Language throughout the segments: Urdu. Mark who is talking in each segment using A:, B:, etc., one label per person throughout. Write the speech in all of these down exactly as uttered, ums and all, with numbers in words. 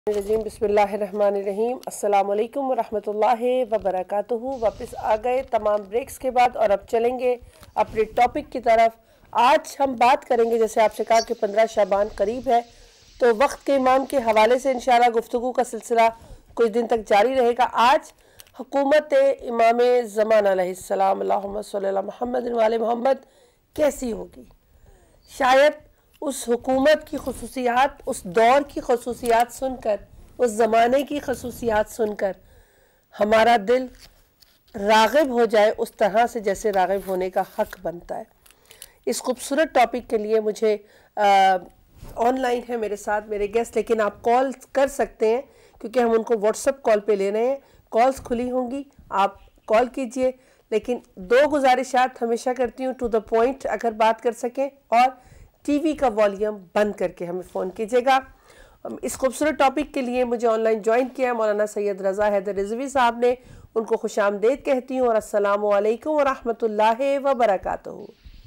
A: रजीम बिस्मिल्लाहिर्रहमानिर्रहीम अस्सलाम वालेकुम वरहमतुल्लाहि वबरकातुहू। वापस आ गए तमाम ब्रेक्स के बाद और अब चलेंगे अपने टॉपिक की तरफ। आज हम बात करेंगे, जैसे आपसे कहा कि पंद्रह शाबान करीब है, तो वक्त के इमाम के हवाले से इंशाअल्लाह गुफ्तगू का सिलसिला कुछ दिन तक जारी रहेगा। आज हुकूमत इमाम ज़मान अलैहिस्सलाम अल्लाहुम्मा सल्ली अला मुहम्मद व आले मुहम्मद कैसी होगी। शायद उस हुकूमत की खसूसियात, उस दौर की खसूसियात सुनकर, उस ज़माने की खसूसियात सुनकर हमारा दिल राग़िब हो जाए उस तरह से जैसे राग़िब होने का हक़ बनता है। इस खूबसूरत टॉपिक के लिए मुझे ऑनलाइन है मेरे साथ मेरे गेस्ट, लेकिन आप कॉल कर सकते हैं क्योंकि हम उनको व्हाट्सएप कॉल पे ले रहे हैं। कॉल्स खुली होंगी, आप कॉल कीजिए, लेकिन दो गुजारिशात हमेशा करती हूँ, टू द पॉइंट अगर बात कर सकें, और टीवी का वॉल्यूम बंद करके हमें फ़ोन कीजिएगा। इस खूबसूरत टॉपिक के लिए मुझे ऑनलाइन ज्वाइन किया मौलाना सैयद रज़ा हैदर रिज़वी साहब ने, उनको खुशामदीद कहती हूँ और अस्सलामु अलैकुम व रहमतुल्लाहि व बरकातुहू।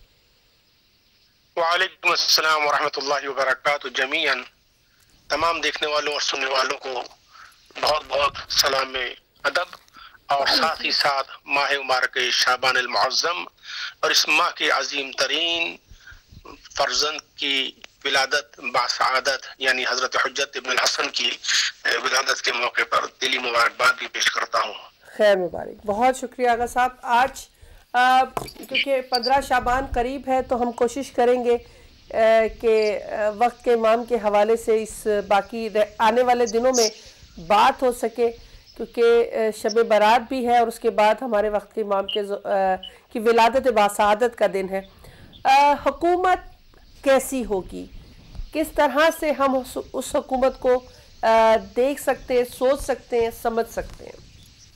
B: वालेकुम अस्सलाम व रहमतुल्लाहि व बरकातुहू। जमीअन तमाम देखने वालों और सुनने वालों को बहुत बहुत सलाम अदब, और साथ ही साथ माह मुबारक शाबान अल मुअज़्ज़म और इस माह के अजीम तरीन फर्जंद की विलादत बासआदत यानी हजरत हुज्जत इब्न हसन की विलादत के मौके पर दिली मुबारकबाद भी पेश करता हूँ।
A: खैर मुबारक, बहुत शुक्रिया आगा साहब। आज क्योंकि पंद्रह शाबान करीब है तो हम कोशिश करेंगे कि वक्त के इमाम के हवाले से इस बाकी आने वाले दिनों में बात हो सके, क्योंकि शब बारात भी है और उसके बाद हमारे वक्त के इमाम के की विलादत बासआदत का दिन है। हुकूमत कैसी होगी, किस तरह से हम उस, उस हुकूमत को आ, देख सकते हैं, सोच सकते हैं, समझ सकते हैं।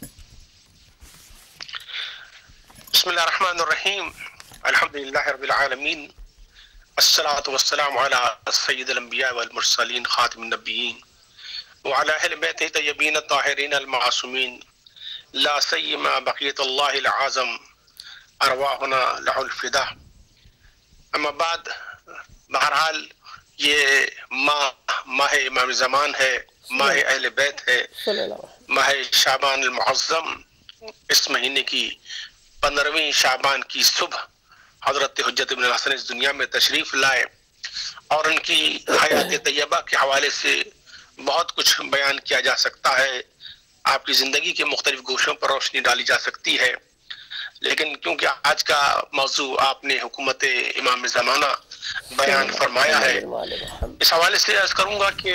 B: बिस्मिल्लाहिर्रहमानिर्रहीम, अल्हम्दुलिल्लाहि रब्बिल आलमीन, अस्सलातु वस्सलामु अला सय्यिदिल अंबिया वल मुरसलीन खातिमिन नबिय्यीन व अला अहलिबैत तय्यबीन ताहिरीन अल मासूमीन ला सय्यिमा बक़ियतुल्लाहिल आज़म अरवाहुना लहुल फिदा। अम्मा बाद, बहरहाल ये माह माह इमाम ज़मान है, माह अहले बैत है, माह शाबान अल मुअज़्ज़म। इस महीने की पंद्रहवीं शाबान की सुबह हजरत हुज्जत इब्न हसन इस दुनिया में तशरीफ लाए और उनकी हयात तैयबा के हवाले से बहुत कुछ बयान किया जा सकता है। आपकी ज़िंदगी के मुख्तलिफ गोशों पर रोशनी डाली जा सकती है, लेकिन क्योंकि आज का मौजू आपने हुकूमत इमाम ज़माना बयान फरमाया है, इस हवाले से अर्ज करूंगा कि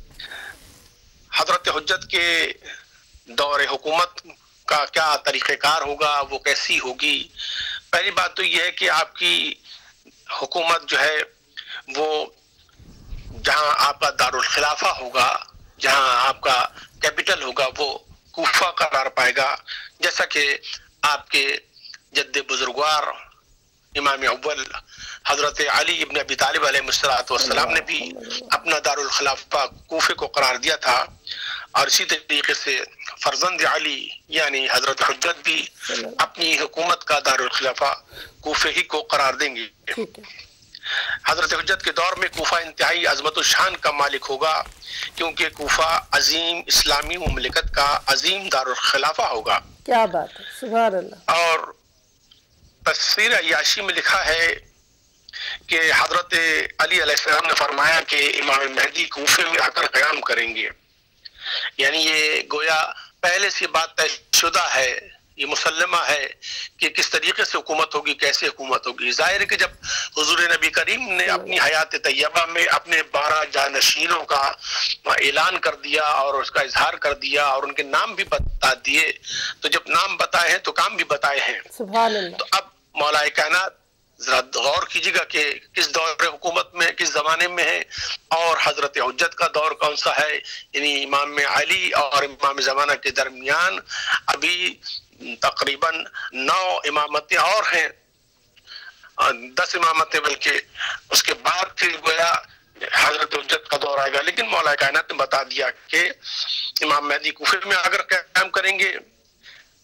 B: हजरत हुज्जत के दौरे हुकूमत का क्या तरीक़ेकार होगा, वो कैसी होगी। पहली बात तो यह है कि आपकी हुकूमत जो है वो जहां आपका दारुल खिलाफा होगा, जहां आपका कैपिटल होगा, वो कूफा करार पाएगा। जैसा कि आपके जद्दे बुजुर्गवार इमाम अव्वल हजरत अली इब्न अबी तालिब अलैहिस्सलाम ने भी अपना दारुल खिलाफा कूफे को करार दिया था, और इसी तरीके से फर्जंद अली यानी हजरत हुज्जत भी अपनी हुकूमत का दारुल खिलाफा कूफे ही को करार देंगे। हजरत हुज्जत के दौर में कूफा इंतहाई अजमत शान का मालिक होगा, क्योंकि कूफा अजीम इस्लामी मुमलिकत का अजीम दारुल खिलाफा होगा।
A: क्या बात है, सुभान अल्लाह।
B: और तफसीर अय्याशी में लिखा है कि हजरत अली अलैहिस्सलाम ने फरमाया कि इमाम महदी कूफे में आकर क़याम करेंगे, यानी ये गोया पहले से बात तयशुदा है, ये मुसल्लमा है कि किस तरीके से हुकूमत होगी, कैसे हुकूमत होगी। जाहिर है कि जब हुजूर नबी करीम ने अपनी हयात तैयबा में अपने बारह जानशीनों का ऐलान कर दिया और उसका इजहार कर दिया और उनके नाम भी बता दिए, तो जब नाम बताए हैं तो काम भी बताए हैं।
A: सुभान अल्लाह।
B: तो अब मौलाए कायनात जरा गौर कीजिएगा कि किस दौर हुकूमत में, किस जमाने में है, और हजरत हुज्जत का दौर कौन सा है। यानी इमाम अली और इमाम ज़माना के दरमियान अभी तकरीबन नौ इमामतें और हैं, दस इमामतें, बल्कि उसके बाद फिर गोया हजरत हुज्जत का दौर आएगा। लेकिन मौला कायनात ने बता दिया कि इमाम महदी कूफे में आकर क़याम करेंगे,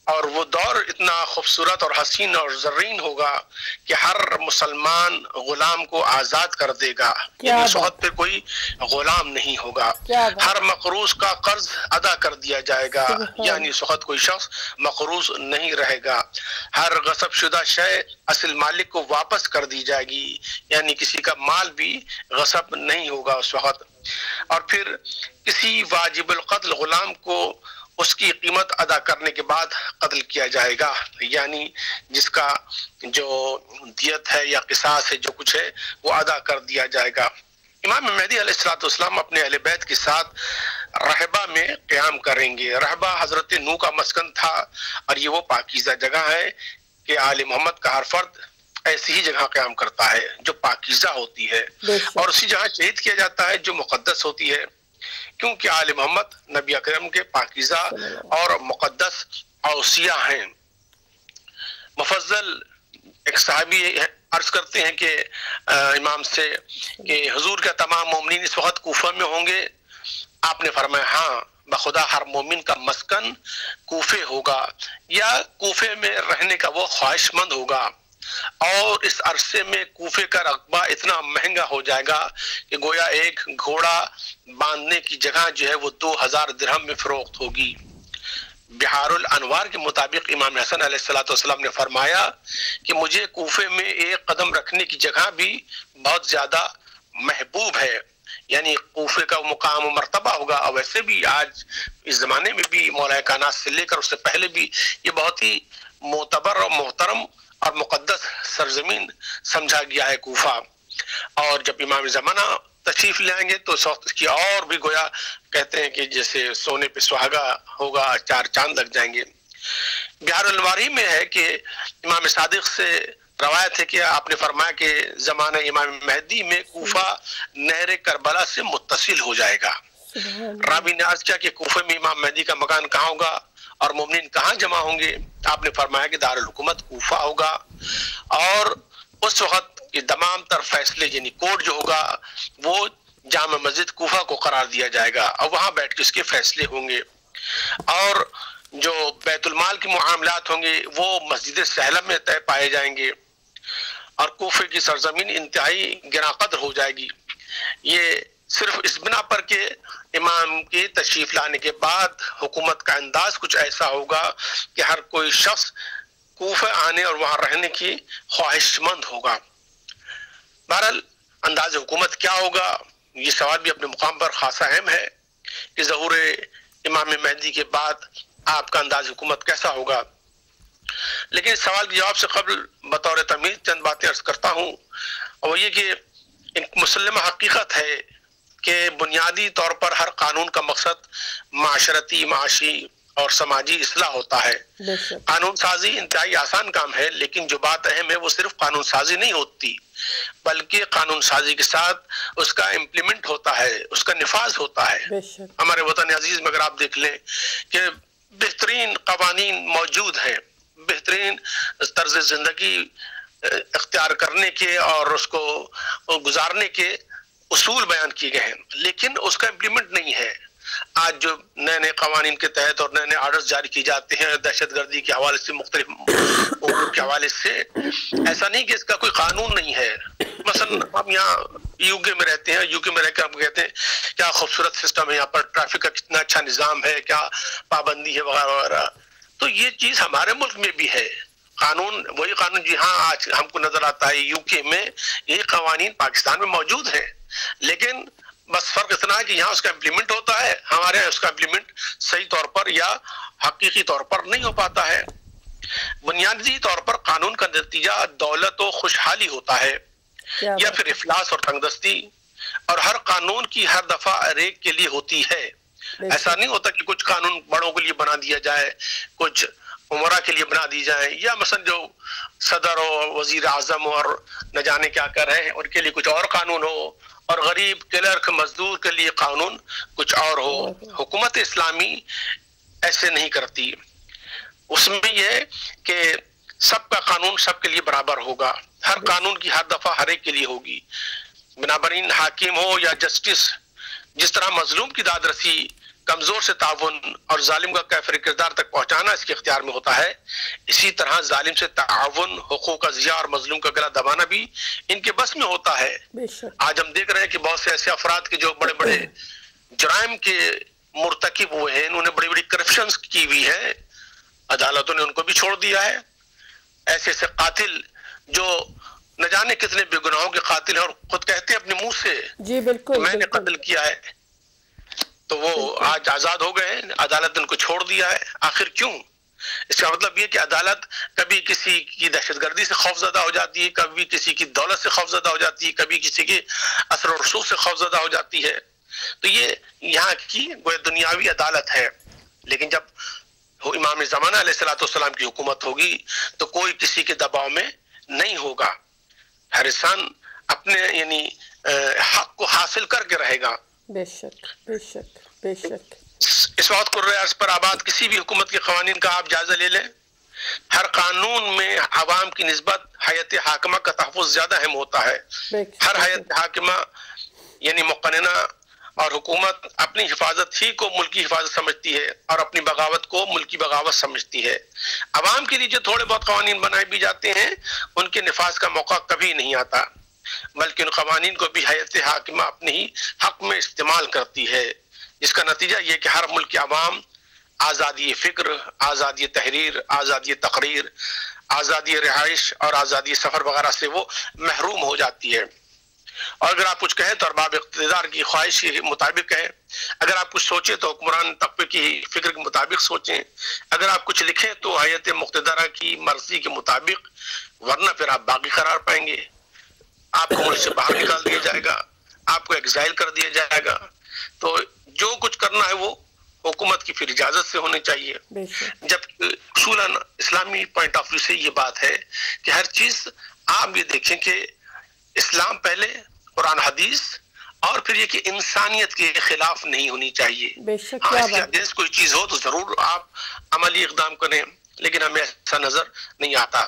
B: اور وہ دور اتنا خوبصورت اور حسین اور زرین ہوگا کہ ہر مسلمان غلام کو آزاد کر دے گا، یعنی اس وقت پہ کوئی غلام نہیں ہوگا، ہر مقروض کا قرض ادا کر دیا جائے گا، یعنی اس وقت کوئی شخص مقروض نہیں رہے گا، ہر غصب شدہ شے اصل مالک کو واپس کر دی جائے گی، یعنی کسی کا مال بھی غصب نہیں ہوگا اس وقت، اور پھر کسی واجب القتل غلام کو اس کی قیمت ادا کرنے کے بعد قتل کیا جائے گا، یعنی جس کا جو دیت ہے یا قصاص ہے جو کچھ ہے وہ ادا کر دیا جائے گا۔ امام مہدی علیہ الصلوۃ والسلام اپنے اہل بیت کے ساتھ رہبہ میں قیام کریں گے۔ رہبہ حضرت نوح کا مسکن تھا اور یہ وہ پاکیزہ جگہ ہے کہ آل محمد کا ہر فرد ایسی ہی جگہ قیام کرتا ہے جو پاکیزہ ہوتی ہے، اور اسی جگہ شہید کیا جاتا ہے جو مقدس ہوتی ہے، کیونکہ آل محمد نبی اکرم کے پاکیزہ اور مقدس اوصیاء ہیں۔ مفضل ایک صحابی عرض کرتے ہیں کہ امام سے کہ حضور کا تمام مومنین اس وقت کوفہ میں ہوں گے؟ آپ نے فرمایا ہاں بخدا ہر مومن کا مسکن کوفے ہوگا یا کوفے میں رہنے کا وہ خواہش مند ہوگا، اور اس عرصے میں کوفے کا رقبہ اتنا مہنگا ہو جائے گا کہ گویا ایک گھوڑا باندھنے کی جگہ جو ہے وہ دو ہزار درہم میں فروخت ہوگی۔ بہار الانوار کے مطابق امام حسن علیہ الصلوۃ والسلام نے فرمایا کہ مجھے کوفے میں ایک قدم رکھنے کی جگہ بھی بہت زیادہ محبوب ہے، یعنی کوفے کا مقام و مرتبہ ہوگا، اور ویسے بھی آج اس زمانے میں بھی مولا کائنات سے لے کر اس سے پہلے بھی یہ بہت ہی معتبر اور محترم اور مقدس سرزمین سمجھا گیا ہے کوفہ۔ اور جب امام زمانہ تشریف لے آئیں گے تو اس وقت اس کی اور بھی گویا کہتے ہیں کہ جیسے سونے پہ سہاگا ہوگا، چار چاند لگ جائیں گے۔ بہار الانوار میں ہے کہ امام صادق سے روایت ہے کہ آپ نے فرمایا کہ زمانہ امام مہدی میں کوفہ نہر کربلا سے متصل ہو جائے گا۔ راوی نے عرض کیا کہ کوفے میں امام مہدی کا مکان کہاں ہوگا اور مومنین کہاں جمع ہوں گے؟ آپ نے فرمایا کہ دارالحکومت کوفہ ہوگا، اور اس وقت یہ تمام تر فیصلے یعنی کورٹ جو ہوگا وہ جامع مسجد کوفہ کو قرار دیا جائے گا، اور وہاں بیٹھ کے اس کے فیصلے ہوں گے، اور جو بیت المال کے معاملات ہوں گے وہ مسجد سہلہ میں طے پائے جائیں گے، اور کوفے کی سرزمین انتہائی گراں قدر ہو جائے گی۔ یہ صرف اس بنا پر کہ امام کے تشریف لانے کے بعد حکومت کا انداز کچھ ایسا ہوگا کہ ہر کوئی شخص کوفہ آنے اور وہاں رہنے کی خواہش مند ہوگا۔ بہرحال انداز حکومت کیا ہوگا یہ سوال بھی اپنے مقام پر خاصا اہم ہے کہ ظہور امام مہدی کے بعد آپ کا انداز حکومت کیسا ہوگا، لیکن اس سوال کے جواب سے قبل بطور تمہید چند باتیں عرض کرتا ہوں، اور وہ یہ کہ ایک مسلمہ حقیقت ہے کہ بنیادی طور پر ہر قانون کا مقصد معاشرتی، معاشی اور سماجی اصلاح ہوتا ہے۔ قانون سازی انتہائی آسان کام ہے، لیکن جو بات اہم ہے وہ صرف قانون سازی نہیں ہوتی، بلکہ قانون سازی کے ساتھ اس کا امپلیمنٹ ہوتا ہے، اس کا نفاذ ہوتا ہے۔ ہمارے وطن عزیز میں اگر آپ دیکھ لیں کہ بہترین قوانین موجود ہیں، بہترین طرز زندگی اختیار کرنے کے اور اس کو گزارنے کے اصول بیان کیے گئے ہیں، لیکن اس کا امپلیمنٹ نہیں ہے۔ آج جو نئے نئے قوانین کے تحت اور نئے نئے آرڈرز جاری کی جاتے ہیں دہشت گردی کے حوالے سے، مختلف امور کے حوالے سے، ایسا نہیں کہ اس کا کوئی قانون نہیں ہے۔ مثلا ہم یہاں یو کے میں رہتے ہیں، یو کے میں رہ کر ہم کہتے ہیں کیا خوبصورت سسٹم ہے یہاں پر، ٹریفک کا کتنا اچھا نظام ہے، کیا پابندی ہے وغیرہ وغیرہ، تو یہ چیز ہمارے ملک میں بھی ہے۔ قانون وہی قانون جی ہاں آج ہم کو نظر آتا ہے یو کے میں، یہ قوانین پاکستان میں موجود ہیں، لیکن بس فرق اتنا ہے کہ یہاں اس کا امپلیمنٹ ہوتا ہے، ہمارے یہاں اس کا امپلیمنٹ صحیح طور پر یا حقیقی طور پر نہیں ہو پاتا ہے۔ بنیادی طور پر قانون کا نتیجہ دولت و خوشحالی ہوتا ہے یا پھر افلاس اور تنگدستی، اور ہر قانون کی ہر دفعہ ریک کے لیے ہوتی ہے۔ ایسا نہیں ہوتا کہ کچھ قانون بڑوں کے لیے بنا دیا جائے، کچھ عمرہ کے لیے بنا دی جائیں، یا مثلا جو صدر اور وزیر اعظم اور نہ جانے کیا کر رہے ہیں ان کے لیے کچھ اور قانون ہو، اور غریب کلرک مزدور کے لیے قانون کچھ اور ہو۔ حکومت اسلامی ایسے نہیں کرتی، اس میں یہ کہ سب کا قانون سب کے لیے برابر ہوگا، ہر قانون کی ہر دفعہ ہر ایک کے لیے ہوگی۔ بنابراین حاکم ہو یا جسٹس، جس طرح مظلوم کی داد رسی کمزور سے تعاون اور ظالم کا کیفر کردار تک پہنچانا اس کے اختیار میں ہوتا ہے، اسی طرح ظالم سے تعاون، حقوق کا ضیاع اور مظلوم کا گلا دبانا بھی ان کے بس میں ہوتا ہے۔ آج ہم دیکھ رہے ہیں کہ بہت سے ایسے افراد کے جو بڑے بڑے جرائم کے مرتکب ہوئے ہیں، انہوں نے بڑی بڑی کرپشنز کی ہوئی ہے، عدالتوں نے ان کو بھی چھوڑ دیا ہے۔ ایسے ایسے قاتل جو نہ جانے کتنے بے گناہوں کے قاتل ہیں اور خود کہتے ہیں اپنے منہ سے
A: جی بالکل
B: میں نے قتل کیا ہے، تو وہ آج آزاد ہو گئے ہیں، عدالت نے ان کو چھوڑ دیا ہے۔ آخر کیوں؟ اس کا مطلب یہ کہ عدالت کبھی کسی کی دہشت گردی سے خوفزدہ ہو جاتی ہے، کبھی کسی کی دولت سے خوفزدہ ہو جاتی ہے، کبھی کسی کے اثر و رسوخ سے خوفزدہ ہو جاتی ہے۔ تو یہ یہاں کی وہ دنیاوی عدالت ہے، لیکن جب امام زمانہ علیہ الصلوۃ والسلام کی حکومت ہوگی تو کوئی کسی کے دباؤ میں نہیں ہوگا، ہر انسان اپنے یعنی حق کو حاصل کر کے رہے گا۔
A: بے شک بے شک بے شک۔
B: اس وقت قرۂ ارض پر آباد کسی بھی حکومت کے قوانین کا آپ جائزہ لے لیں، ہر قانون میں عوام کی نسبت حیات حاکمہ کا تحفظ زیادہ اہم ہوتا ہے۔ ہر حیات حاکمہ یعنی مقننہ اور حکومت اپنی حفاظت ہی کو ملکی حفاظت سمجھتی ہے اور اپنی بغاوت کو ملکی بغاوت سمجھتی ہے۔ عوام کے لیے جو تھوڑے بہت قوانین بنائے بھی جاتے ہیں ان کے نفاذ کا موقع کبھی نہیں آتا، بلکہ ان قوانین کو بھی حیات حاکمہ اپنے ہی حق میں استعمال کرتی ہے، جس کا نتیجہ یہ کہ ہر ملک کے عوام آزادی فکر، آزادی تحریر، آزادی تقریر، آزادی رہائش اور آزادی سفر وغیرہ سے وہ محروم ہو جاتی ہے۔ اور اگر آپ کچھ کہیں تو ارباب اقتدار کی خواہش کے مطابق کہیں، اگر آپ کچھ سوچیں تو حکمران طبقے کی فکر کے مطابق سوچیں، اگر آپ کچھ لکھیں تو حیات مقتدرہ کی مرضی کے مطابق، ورنہ پھر آپ باغی قرار پائیں گے، آپ کو ملک سے باہر نکال دیا جائے گا، آپ کو ایگزائل کر دیا جائے گا۔ تو جو کچھ کرنا ہے وہ حکومت کی پھر اجازت سے ہونے چاہیے، جب اصولاً اسلامی پوائنٹ آف ویو سے یہ بات ہے کہ ہر چیز آپ یہ دیکھیں کہ اسلام پہلے، قرآن حدیث، اور پھر یہ کہ انسانیت کے خلاف نہیں ہونی چاہیے۔ ہاں اس کے اگینسٹ کوئی چیز ہو تو ضرور آپ عملی اقدام کریں، لیکن ہمیں ایسا نظر نہیں آتا۔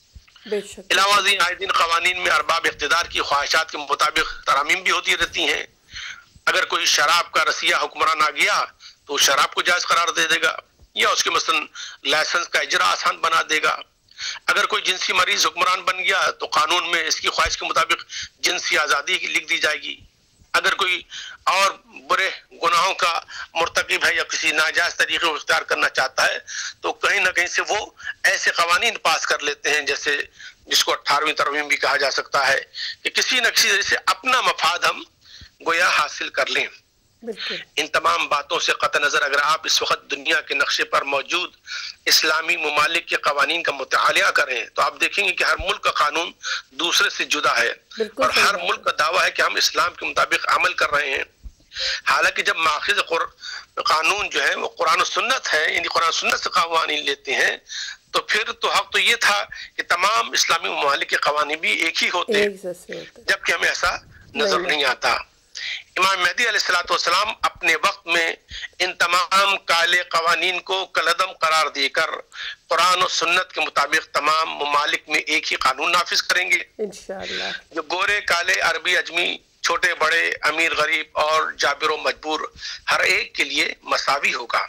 B: علاوہ ازیں آئے دن قوانین میں ارباب اقتدار کی خواہشات کے مطابق ترامیم بھی ہوتی رہتی ہیں۔ اگر کوئی شراب کا رسیہ حکمران آ گیا تو شراب کو جائز قرار دے دے گا، یا اس کے مثلاً لائسنس کا اجرا آسان بنا دے گا۔ اگر کوئی جنسی مریض حکمران بن گیا تو قانون میں اس کی خواہش کے مطابق جنسی آزادی لکھ دی جائے گی۔ اگر کوئی اور برے گناہوں کا مرتکب ہے یا کسی ناجائز طریقے کو اختیار کرنا چاہتا ہے تو کہیں نہ کہیں سے وہ ایسے قوانین پاس کر لیتے ہیں جیسے جس کو اٹھارہویں ترمیم بھی کہا جا سکتا ہے، کہ کسی نہ کسی طریقے سے اپنا مفاد ہم گویا حاصل کر لیں۔ ان تمام باتوں سے قطع نظر اگر آپ اس وقت دنیا کے نقشے پر موجود اسلامی ممالک کے قوانین کا مطالعہ کریں تو آپ دیکھیں گے کہ ہر ملک کا قانون دوسرے سے جدا ہے، اور ہر ملک کا دعویٰ ہے کہ ہم اسلام کے مطابق عمل کر رہے ہیں، حالانکہ جب ماخذ قانون جو ہے وہ قرآن و سنت ہے، یعنی قرآن و سنت سے قوانین لیتے ہیں، تو پھر تو حق تو یہ تھا کہ تمام اسلامی ممالک کے قوانین بھی ایک ہی ہوتے، جبکہ ہمیں ایسا نظر نہیں آتا۔ امام مہدی علیہ الصلوۃ والسلام اپنے وقت میں ان تمام کالے قوانین کو کالعدم قرار دے کر قرآن و سنت کے مطابق تمام ممالک میں ایک ہی قانون نافذ کریں گے، انشاءاللہ، جو گورے کالے عربی اجمی چھوٹے بڑے امیر غریب اور جابر و مجبور ہر ایک کے لیے مساوی ہوگا۔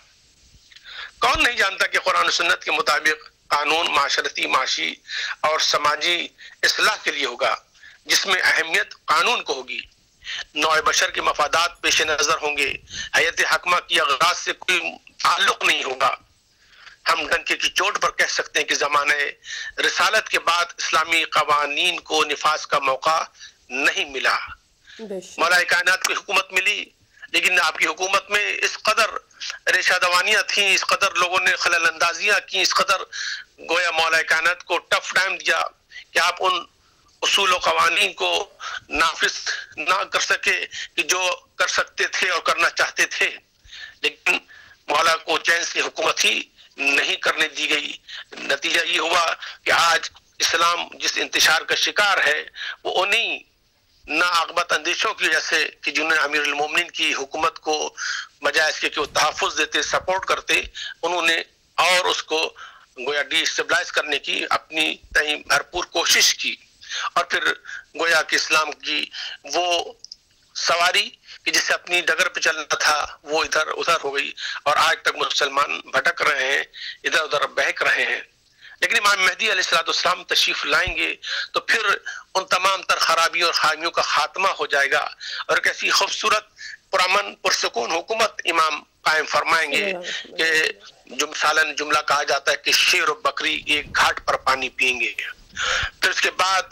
B: کون نہیں جانتا کہ قرآن و سنت کے مطابق قانون معاشرتی، معاشی اور سماجی اصلاح کے لیے ہوگا، جس میں اہمیت قانون کو ہوگی، نوع بشر کے مفادات پیش نظر ہوں گے، حیات حاکمہ کی اغراض سے کوئی تعلق نہیں ہوگا۔ ہم ڈنکے کی چوٹ پر کہہ سکتے ہیں کہ زمانہ رسالت کے بعد اسلامی قوانین کو نفاذ کا موقع نہیں ملا۔ مولا کائنات کی حکومت ملی، لیکن آپ کی حکومت میں اس قدر ریشہ دوانیاں تھیں، اس قدر لوگوں نے خلل اندازیاں کی، اس قدر گویا مولا کائنات کو ٹف ٹائم دیا کہ آپ ان اصول و قوانین کو نافذ نہ کر سکے کہ جو کر سکتے تھے اور کرنا چاہتے تھے، لیکن مولا کو چین سے حکومت ہی نہیں کرنے دی گئی۔ نتیجہ یہ ہوا کہ آج اسلام جس انتشار کا شکار ہے وہ انہی ناعاقبت اندیشوں کی وجہ سے کہ جنہوں نے امیر المومنین کی حکومت کو بجائے اس کے کہ وہ تحفظ دیتے، سپورٹ کرتے، انہوں نے اور اس کو گویا ڈی اسٹیبلائز کرنے کی اپنی بھرپور کوشش کی، اور پھر گویا کہ اسلام کی وہ سواری کہ جس سے اپنی ڈگر پہ چلنا تھا وہ ادھر ادھر ہو گئی، اور آج تک مسلمان بھٹک رہے ہیں، ادھر ادھر بہک رہے ہیں۔ لیکن امام مہدی علیہ الصلوۃ والسلام تشریف لائیں گے تو پھر ان تمام تر خرابیوں اور خامیوں کا خاتمہ ہو جائے گا، اور ایک ایسی خوبصورت پرامن پرسکون حکومت امام قائم فرمائیں گے کہ جو مثلاً جملہ کہا جاتا ہے کہ شیر و بکری ایک گھاٹ پر پانی پئیں گے۔ پھر اس کے بعد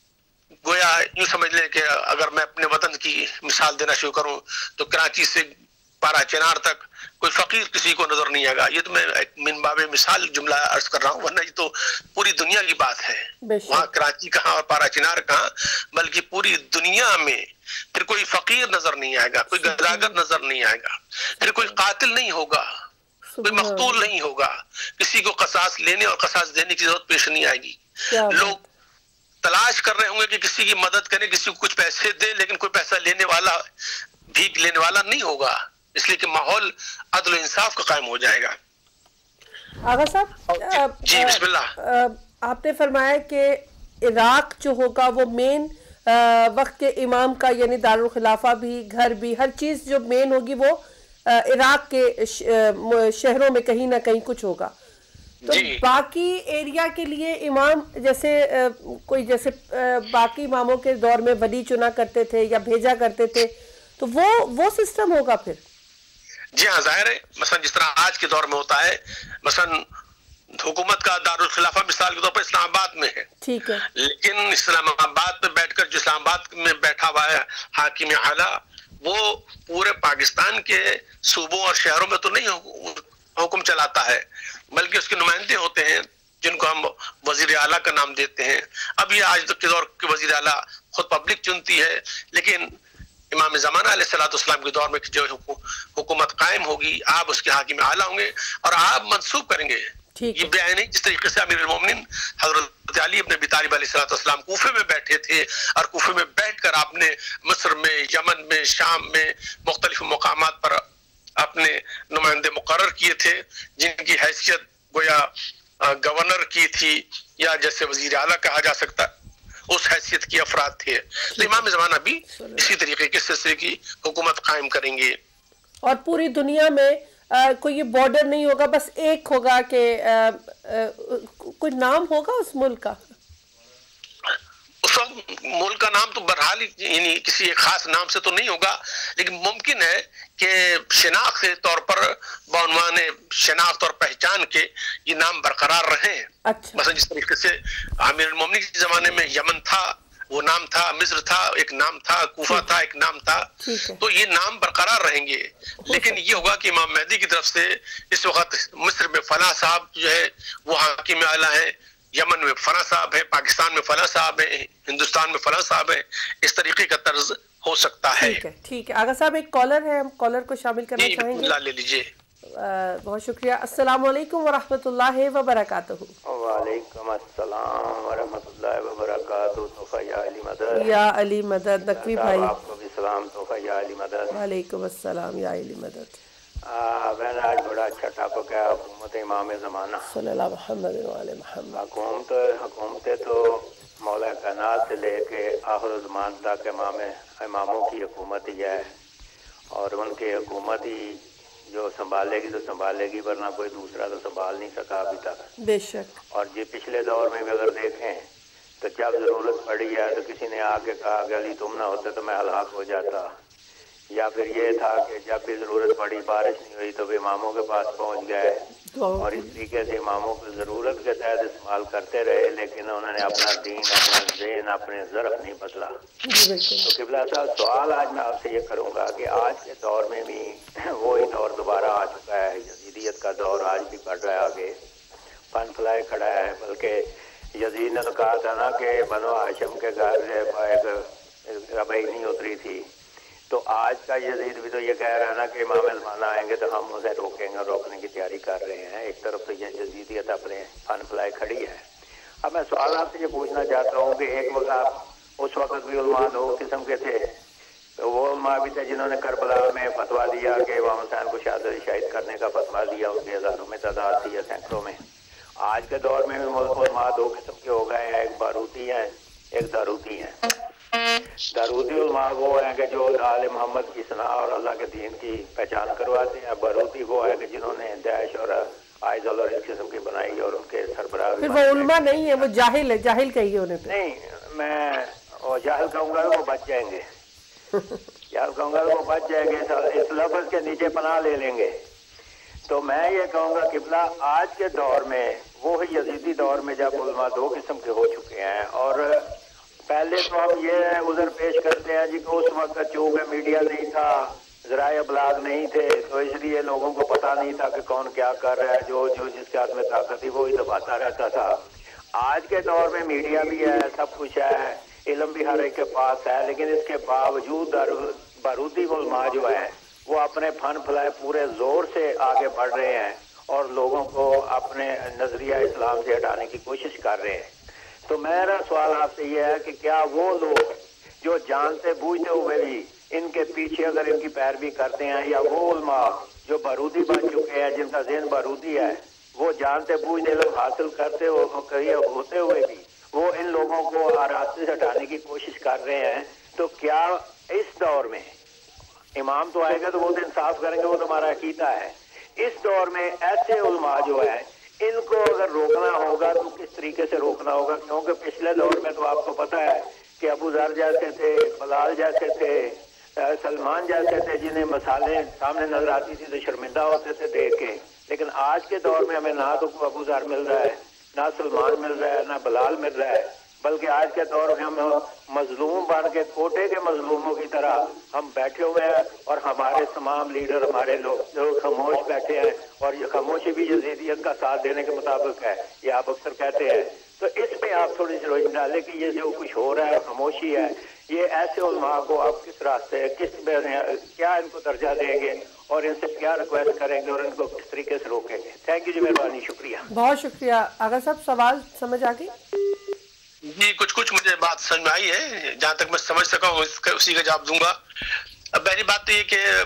B: گویا یوں سمجھ لیں کہ اگر میں اپنے وطن کی مثال دینا شروع کروں تو کراچی سے پارا چنار تک کوئی فقیر کسی کو نظر نہیں آئے گا۔ یہ تو میں ایک من باب مثال جملہ عرض کر رہا ہوں، ورنہ یہ تو پوری دنیا کی بات ہے، وہاں کراچی کہاں اور پارا چنار کہاں، بلکہ پوری دنیا میں پھر کوئی فقیر نظر نہیں آئے گا، کوئی گداگر نظر نہیں آئے گا، پھر کوئی قاتل نہیں ہوگا، کوئی مقتول نہیں ہوگا، کسی کو قصاص لینے اور قصاص دینے کی ضرورت پیش نہیں آئے گی۔ لوگ تلاش کر رہے ہوں گے کہ کسی کی مدد کریں، کسی کو کچھ پیسے دیں، لیکن کوئی پیسہ لینے والا بھیک لینے والا نہیں ہوگا، اس لیے کہ ماحول عدل و انصاف کا قائم ہو جائے گا۔
A: آغا صاحب
B: جی بسم اللہ۔
A: آپ نے فرمایا کہ عراق جو ہوگا وہ مین وقت کے امام کا یعنی دارالخلافہ بھی، گھر بھی، ہر چیز جو مین ہوگی وہ عراق کے شہروں میں کہیں نہ کہیں کچھ ہوگا، تو باقی ایریا کے لیے امام جیسے کوئی جیسے باقی اماموں کے دور میں ولی چنا کرتے تھے یا بھیجا کرتے تھے، تو وہ وہ سسٹم ہوگا پھر؟
B: جی ہاں، ظاہر ہے مثلا جس طرح آج کے دور میں ہوتا ہے، مثلا حکومت کا دارالخلافہ مثال کے طور پر اسلام آباد میں ہے، ٹھیک ہے، لیکن اسلام آباد میں بیٹھ کر جو اسلام آباد میں بیٹھا ہوا ہے حاکم اعلیٰ، وہ پورے پاکستان کے صوبوں اور شہروں میں تو نہیں حکم چلاتا ہے، بلکہ اس کے نمائندے ہوتے ہیں جن کو ہم وزیر اعلیٰ کا نام دیتے ہیں۔ اب یہ آج تک کے دور کے وزیر اعلیٰ خود پبلک چنتی ہے، لیکن امام زمان علیہ الصلوۃ والسلام کے دور میں جو حکومت قائم ہوگی، آپ اس کے حاکم اعلیٰ ہوں گے اور آپ منسوب کریں گے۔ یہ بیان نہیں جس طریقے سے امیر المومنین حضرت علی ابن ابی طالب علیہ الصلوۃ والسلام کوفے میں بیٹھے تھے، اور کوفے میں بیٹھ کر آپ نے مصر میں، یمن میں، شام میں مختلف مقامات پر اپنے نمائندے مقرر کیے تھے، جن کی حیثیت گویا گورنر کی تھی یا جیسے وزیر اعلیٰ کہا جا سکتا، اس حیثیت کی افراد تھے۔ تو امام زمانہ بھی اسی طریقے کے سلسلے کی حکومت قائم کریں گے،
A: اور پوری دنیا میں کوئی بارڈر نہیں ہوگا، بس ایک ہوگا کہ کوئی نام ہوگا اس ملک کا،
B: اس وقت ملک کا نام تو بہرحال یعنی کسی ایک خاص نام سے تو نہیں ہوگا، لیکن ممکن ہے کہ شناخت کے طور پر بعنوان شناخت اور پہچان کے یہ نام برقرار رہیں۔ مثلا جس طریقے سے امیر المومنین کے زمانے میں یمن تھا وہ نام تھا، مصر تھا ایک نام تھا، کوفہ تھا ایک نام تھا، تو یہ نام برقرار رہیں گے، لیکن یہ ہوگا کہ امام مہدی کی طرف سے اس وقت مصر میں فلاں صاحب جو ہے وہ حاکم اعلیٰ ہے، یمن میں فلاں صاحب ہے، پاکستان میں فلاں صاحب ہے، ہندوستان میں فلاں صاحب ہے، اس طریقے کا طرز ہو سکتا ہے۔
A: ٹھیک ہے ٹھیک ہے آغا صاحب ایک کالر ہے، ہم کالر کو شامل کرنا چاہیں گے،
B: لے لیجیے۔
A: بہت شکریہ۔ السلام علیکم ورحمۃ اللہ وبرکاتہ۔
C: وعلیکم السلام ورحمۃ اللہ وبرکاتہ۔ تحفہ یا علی مدد،
A: یا علی مدد، نقوی بھائی
C: آپ کو بھی سلام۔ تحفہ یا علی مدد۔
A: وعلیکم السلام یا علی مدد۔
C: بہن آج بڑا اچھا ٹاپک ہے، حکومت امام زمانہ
A: صلی اللہ محمد وعلی محمد۔
C: حکومت حکومتیں تو مولا کائنات سے لے کے آخر الزمان تک امام اماموں کی حکومت ہی ہے، اور ان کی حکومت ہی جو سنبھالے گی تو سنبھالے گی، ورنہ کوئی دوسرا تو سنبھال نہیں سکا ابھی تک۔
A: بے شک۔
C: اور جی پچھلے دور میں بھی اگر دیکھیں تو جب ضرورت پڑی ہے تو کسی نے آ کے کہا کہ علی تم نہ ہوتے تو میں ہلاک ہو جاتا، یا پھر یہ تھا کہ جب بھی ضرورت پڑی بارش نہیں ہوئی تو بھی اماموں کے پاس پہنچ گئے، اور اس طریقے سے اماموں کو ضرورت کے تحت استعمال کرتے رہے، لیکن انہوں نے اپنا دین، اپنا ذہن، اپنے ظرف نہیں بدلا۔ تو قبلہ صاحب سوال آج میں آپ سے یہ کروں گا کہ آج کے دور میں بھی وہی دور دوبارہ آ چکا ہے، یزیدیت کا دور آج بھی بڑھ رہا ہے، آگے پن پھلائے کھڑا ہے، بلکہ یزید نے تو کہا تھا نا کہ بنو ہاشم کے گھر ایک ربعی نہیں اتری تھی، تو آج کا یزید بھی تو یہ کہہ رہا ہے نا کہ امام زمانہ آئیں گے تو ہم اسے روکیں گے، روکنے کی تیاری کر رہے ہیں۔ ایک طرف تو یہ یزیدیت اپنے پن پھلائے کھڑی ہے۔ اب میں سوال آپ سے یہ پوچھنا چاہتا ہوں کہ ایک وقت اس وقت بھی علماء دو قسم کے تھے، تو وہ علماء بھی تھے جنہوں نے کربلا میں فتویٰ دیا کہ امام حسین کو شہادت شہید کرنے کا فتویٰ دیا، ان کے ہزاروں میں تعداد تھی یا سینکڑوں میں۔ آج کے دور میں بھی علماء دو قسم کے ہو گئے ہیں، ایک باروتی ہیں ایک داروتی ہیں۔ दारूदी उलमा वो हैं कि जो आले मोहम्मद की सना और अल्लाह के दीन की पहचान करवाते हैं। बारूदी वो है कि जिन्होंने दाइश और आइजल और इस किस्म की बनाई और उनके सरबराह।
A: फिर वो उलमा नहीं है, वो जाहिल है, जाहिल कहिए उन्हें।
C: नहीं, मैं वो जाहिल कहूँगा वो बच जाएंगे जाहिल कहूँगा वो बच जाएंगे, इस लफ्ज़ के नीचे पनाह ले लेंगे। तो मैं ये कहूँगा किबला आज के दौर में वो ही यजीदी दौर में जब उलमा दो किस्म के हो चुके हैं, और पहले तो हम ये उधर पेश करते हैं जी कि उस वक्त चूँकि मीडिया नहीं था, ज़राए अबलाग नहीं थे, तो इसलिए लोगों को पता नहीं था कि कौन क्या कर रहा है, जो जो जिसके हाथ में ताकत थी वो ही दबाता रहता था। आज के दौर में मीडिया भी है, सब कुछ है, इल्म भी हर एक के पास है, लेकिन इसके बावजूद बारूदी उलमा जो है वो अपने फन फैलाए पूरे जोर से आगे बढ़ रहे हैं और लोगों को अपने नजरिया इस्लाम से हटाने की कोशिश कर रहे हैं। तो मेरा सवाल आपसे यह है कि क्या वो लोग जो जानते बूझते हुए भी इनके पीछे अगर इनकी पैरवी करते हैं, या वो उलमा जो बारूदी बन चुके हैं जिनका ज़हन बारूदी है, वो जानते बूझते इल्म हासिल करते हो होते हुए भी वो इन लोगों को रास्ते से हटाने की कोशिश कर रहे हैं, तो क्या इस दौर में इमाम तो आएगा तो वो तो इंसाफ करेंगे, वो तो हमारा अकीदा है, इस दौर में ऐसे उलमा जो है इनको अगर रोकना होगा तो किस तरीके से रोकना होगा? क्योंकि पिछले दौर में तो आपको पता है कि अबू ज़र जैसे थे, बलाल जैसे थे, सलमान जैसे थे, जिन्हें मसाले सामने नजर आती थी तो शर्मिंदा होते थे देख के। लेकिन आज के दौर में हमें ना तो अबू ज़र मिल रहा है, ना सलमान मिल रहा है, ना बलाल मिल रहा है, बल्कि आज के दौर में हम मजलूम बन के कोटे के मजलूमों की तरह हम बैठे हुए हैं, और हमारे तमाम लीडर हमारे लोग जो खामोश बैठे हैं, और ये खामोशी भी यजीदियत का साथ देने के मुताबिक है, ये आप अक्सर कहते हैं। तो इस पे आप थोड़ी सी रोशनी डालें कि ये जो कुछ हो रहा है खामोशी है, ये ऐसे उलमा को आप किस रास्ते किस क्या इनको दर्जा देंगे और इनसे क्या रिक्वेस्ट करेंगे और इनको किस तरीके से रोकेंगे? थैंक यू जी, मेहरबानी, शुक्रिया।
A: बहुत शुक्रिया। आगा साहब सवाल समझ आ गई?
B: जी, कुछ कुछ मुझे बात समझ में आई है, जहाँ तक मैं समझ सका हूँ उसी का जवाब दूंगा। अब पहली बात तो ये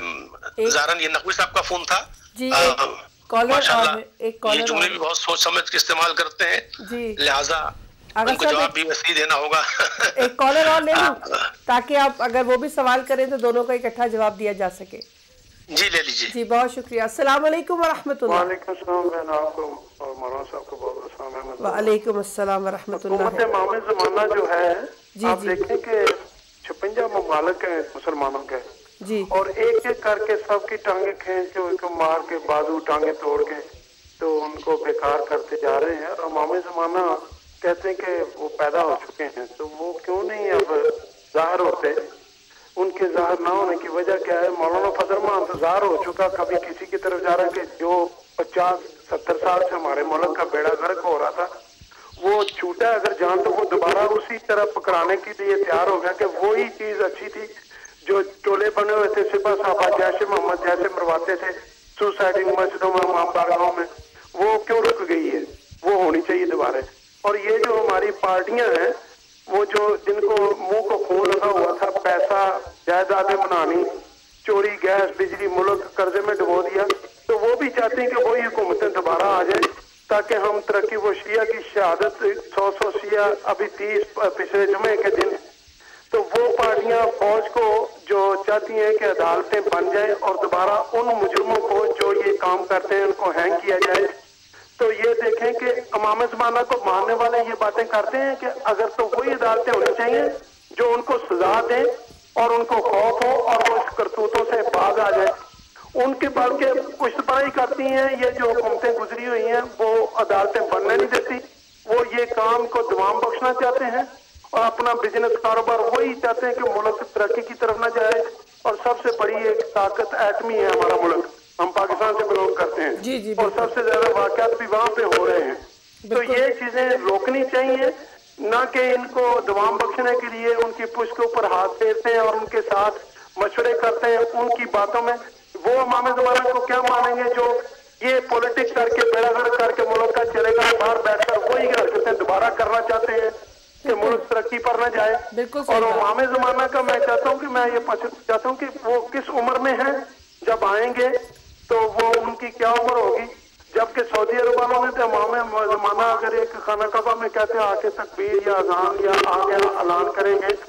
B: कि ज़ारन ये नकवी साहब का फोन था
A: जी, एक कॉलर और एक कॉलर,
B: ये जुमले भी बहुत सोच समझ के इस्तेमाल करते हैं जी, लिहाजा उनको जवाब भी वैसे ही देना होगा।
A: एक कॉलर और ले लूं ताकि आप अगर वो भी सवाल करें तो दोनों का इकट्ठा जवाब दिया जा सके।
B: जी ले लीजिए।
A: जी बहुत शुक्रिया। अस्सलाम वालेकुम व रहमतुल्लाह।
D: वालेकुम अस्सलाम, बहन आपको और मौलाना साहब को बहुत बहुत सलाम।
A: वालेकुम अस्सलाम व रहमतुल्लाह।
D: हुकूमत इमाम ज़माना जो है आप देखें कि छप्पन ममालिक हैं मुसलमानों के
A: जी, और
D: एक एक करके सबकी टांगे खींच के उनको मार के बाजू टांगे तोड़ के तो उनको बेकार करते जा रहे हैं। और इमाम ज़माना कहते हैं कि वो पैदा हो चुके हैं, तो वो क्यों नहीं अब ज़ाहिर होते? उनके ज़ाहिर ना होने की वजह क्या है? मौलाना फजलमान तो ज़ाहिर हो चुका, कभी किसी की तरफ जा रहा है कि जो पचास सत्तर साल से हमारे मुल्क का बेड़ा गर्क हो रहा था वो छूटा अगर जान, तो वो दोबारा उसी तरह पकड़ाने के लिए तैयार हो गया कि वही चीज अच्छी थी जो टोले बने हुए थे सिपा साहबा जैसे मोहम्मद जैसे मरवाते थे सुसाइडिंग मस्जिदों में बारगाहों में, वो क्यों रुक गई है? वो होनी चाहिए दोबारा। और ये जो हमारी पार्टियां हैं वो जो जिनको मुंह को खून लगा हुआ था, पैसा जायदादें बनानी, चोरी गैस बिजली मुल्क कर्जे में डुबो दिया, तो वो भी चाहते हैं कि वही हुकूमतें दोबारा आ जाए ताकि हम तरक्की। वो शिया की शहादत सौ सौ शिया अभी तीस पिछले जुमे के दिन, तो वो पार्टियां फौज को जो चाहती हैं कि अदालतें बन जाएं और दोबारा उन मुजरमों को जो ये काम करते हैं उनको हैंग किया जाए। तो ये देखें कि इमाम ज़माना को मानने वाले ये बातें करते हैं कि अगर तो वही अदालतें होनी चाहिए जो उनको सजा दें और उनको खौफ हो और वो इस करतूतों से बाज आ जाए। उनके बल्कि कुछ बड़ाई करती हैं, ये जो हुकूमतें गुजरी हुई हैं वो अदालतें बनने नहीं देती, वो ये काम को दवाम बख्शना चाहते हैं और अपना बिजनेस कारोबार वही चाहते हैं कि मुल्क तरक्की की तरफ न जाए। और सबसे बड़ी एक ताकत एटमी है हमारा मुल्क, हम पाकिस्तान से बिलोंग करते हैं जी, जी, और सबसे ज्यादा वाकयात भी वहाँ पे हो रहे हैं। तो ये चीजें रोकनी चाहिए, न कि इनको दवाम बख्शने के लिए उनकी पुष्ट के ऊपर हाथ फेरते हैं और उनके साथ मशवरे करते हैं उनकी बातों में। वो इमाम ज़माना को क्या मानेंगे जो ये पॉलिटिक्स करके बेड़ागर्क करके मुल्क का चलेगा, बाहर बैठकर वही हरकतें दोबारा करना चाहते हैं कि मुल्क तरक्की पर न जाए। और इमाम ज़माना का मैं चाहता हूँ कि मैं ये चाहता हूँ कि वो किस उम्र में है, जब आएंगे तो वो उनकी क्या उम्र होगी। जबकि सऊदी अरब वालों ने तो इमाम ज़माना अगर एक खाना कबा में कहते हैं आके तकबीर या अज़ान या आगे ऐलान करेंगे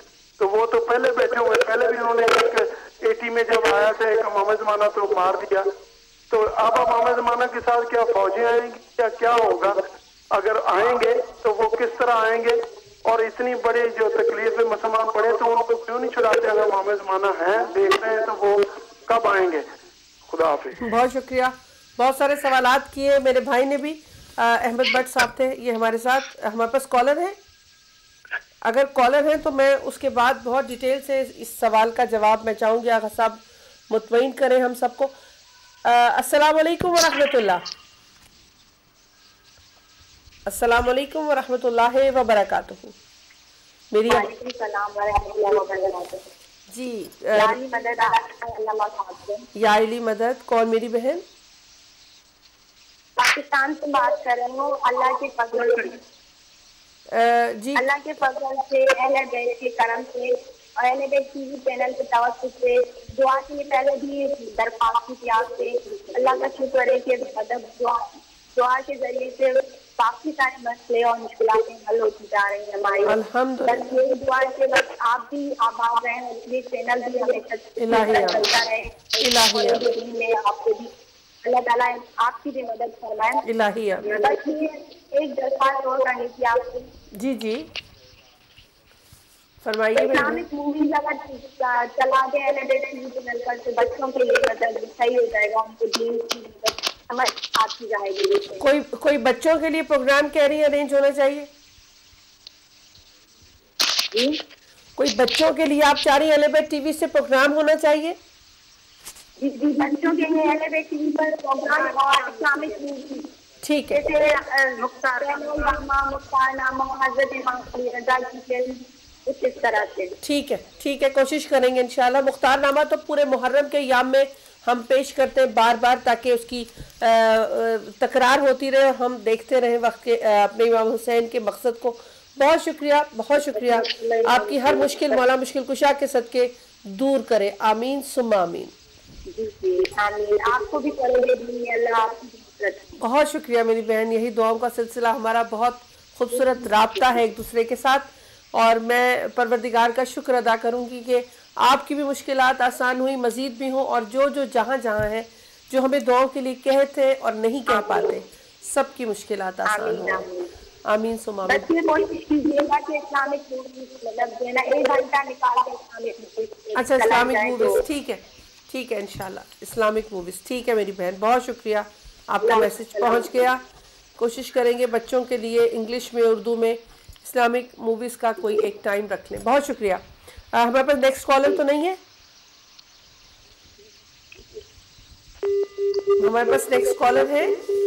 D: تو وہ تو پہلے بیٹھے ہوئے, پہلے بھی انہوں نے ایک ایٹی میں جب آیا تھا ایک امام زمانہ تو مار دیا. تو اب امام زمانہ کے ساتھ کیا فوجیں آئیں گی یا کیا ہوگا؟ اگر آئیں گے تو وہ کس طرح آئیں گے؟ اور اتنی بڑی جو تکلیف میں مسلمان پڑے تو ان کو کیوں نہیں چھڑاتے؟ اگر امام زمانہ ہیں دیکھ رہے ہیں تو وہ کب آئیں گے؟ خدا حافظ.
A: بہت شکریہ. بہت سارے سوالات کیے میرے بھائی نے بھی. احمد بٹ صاحب تھے یہ ہمارے ساتھ. ہمارے پاس کالر ہیں, اگر کالر ہیں تو میں اس کے بعد بہت ڈیٹیل سے اس سوال کا جواب میں چاہوں گی. آغا صاحب مطمئن کریں ہم سب کو. السلام علیکم ورحمۃ اللہ. السلام علیکم ورحمۃ اللہ وبرکاتہ. میری
E: وعلیکم السلام ورحمۃ اللہ وبرکاتہ.
A: جی
E: یالی مدد علامہ صاحب سے.
A: یا علی مدد. کون میری بہن؟
E: پاکستان سے بات کر رہی ہوں. اللہ کے فضل سے
A: جی
E: اللہ کے فضل سے اہل بیت کے کرم سے اور اہل بیت ٹی وی چینل کے توسط سے دعا کے لیے پہلے بھی درخواست کی آپ سے. اللہ کا شکر ہے کہ مطلب دعا دعا کے ذریعے سے کافی سارے مسئلے اور مشکلات حل ہوتی جا رہی ہیں ہماری.
A: الحمدللہ.
E: یہ دعا کے بعد آپ بھی آباد رہیں, اس لیے چینل بھی ہمیشہ چلتا رہے میں آپ کو بھی اللہ تعالیٰ آپ کی بھی مدد فرمائے.
A: الہیہ.
E: بس یہ ایک درخواست اور کرنی تھی آپ سے.
A: جی جی فرمائیے.
E: اسلامک موویز اگر چلا دیں اہل بیت ٹی وی چینل پر تو بچوں کے لیے مطلب صحیح ہو جائے گا, ان کو دین کی مطلب سمجھ آتی جائے گی.
A: کوئی کوئی بچوں کے لیے پروگرام کہہ رہی ہے ارینج ہونا چاہیے؟ کوئی بچوں کے لیے آپ چاہ رہی ہیں اہل بیت ٹی وی سے پروگرام ہونا چاہیے؟
E: جی جی بچوں کے لیے اہل بیت ٹی وی پر پروگرام اور اسلامک موویز
A: ٹھیک ہے.
E: جیسے مختار نامہ, مختار نامہ, حضرت امام علی رضا کی فلم, اس طرح سے.
A: ٹھیک ہے ٹھیک ہے کوشش کریں گے انشاءاللہ. مختار نامہ تو پورے محرم کے ایام میں ہم پیش کرتے ہیں بار بار تاکہ اس کی تکرار ہوتی رہے, ہم دیکھتے رہیں وقت کے اپنے امام حسین کے مقصد کو. بہت شکریہ بہت شکریہ. آپ کی ہر مشکل مولا مشکل کشا کے صدقے دور کرے. آمین ثم آمین.
E: جی جی آمین. آپ کو بھی کریں گے اللہ آپ کی.
A: بہت شکریہ میری بہن. یہی دعاؤں کا سلسلہ ہمارا بہت خوبصورت رابطہ ہے ایک دوسرے کے ساتھ, اور میں پروردگار کا شکر ادا کروں گی کہ آپ کی بھی مشکلات آسان ہوئی, مزید بھی ہوں, اور جو جو جہاں جہاں ہیں جو ہمیں دعاؤں کے لیے کہتے اور نہیں کہہ پاتے سب کی مشکلات آسان ہوں. آمین ثم آمین.
E: بس یہ کوشش کیجیے گا کہ اسلامک موویز مطلب دینا ایک گھنٹہ نکال کے اسلامک موویز.
A: اچھا اسلامک موویز ٹھیک ہے ٹھیک ہے انشاءاللہ. اسلامک موویز ٹھیک ہے میری بہن. بہت شکریہ. آپ کا میسج پہنچ گیا. کوشش کریں گے بچوں کے لیے انگلش میں اردو میں اسلامک موویز کا کوئی ایک ٹائم رکھ لیں. بہت شکریہ. ہمارے پاس نیکسٹ کالر تو نہیں ہے؟ ہمارے پاس نیکسٹ کالر ہے.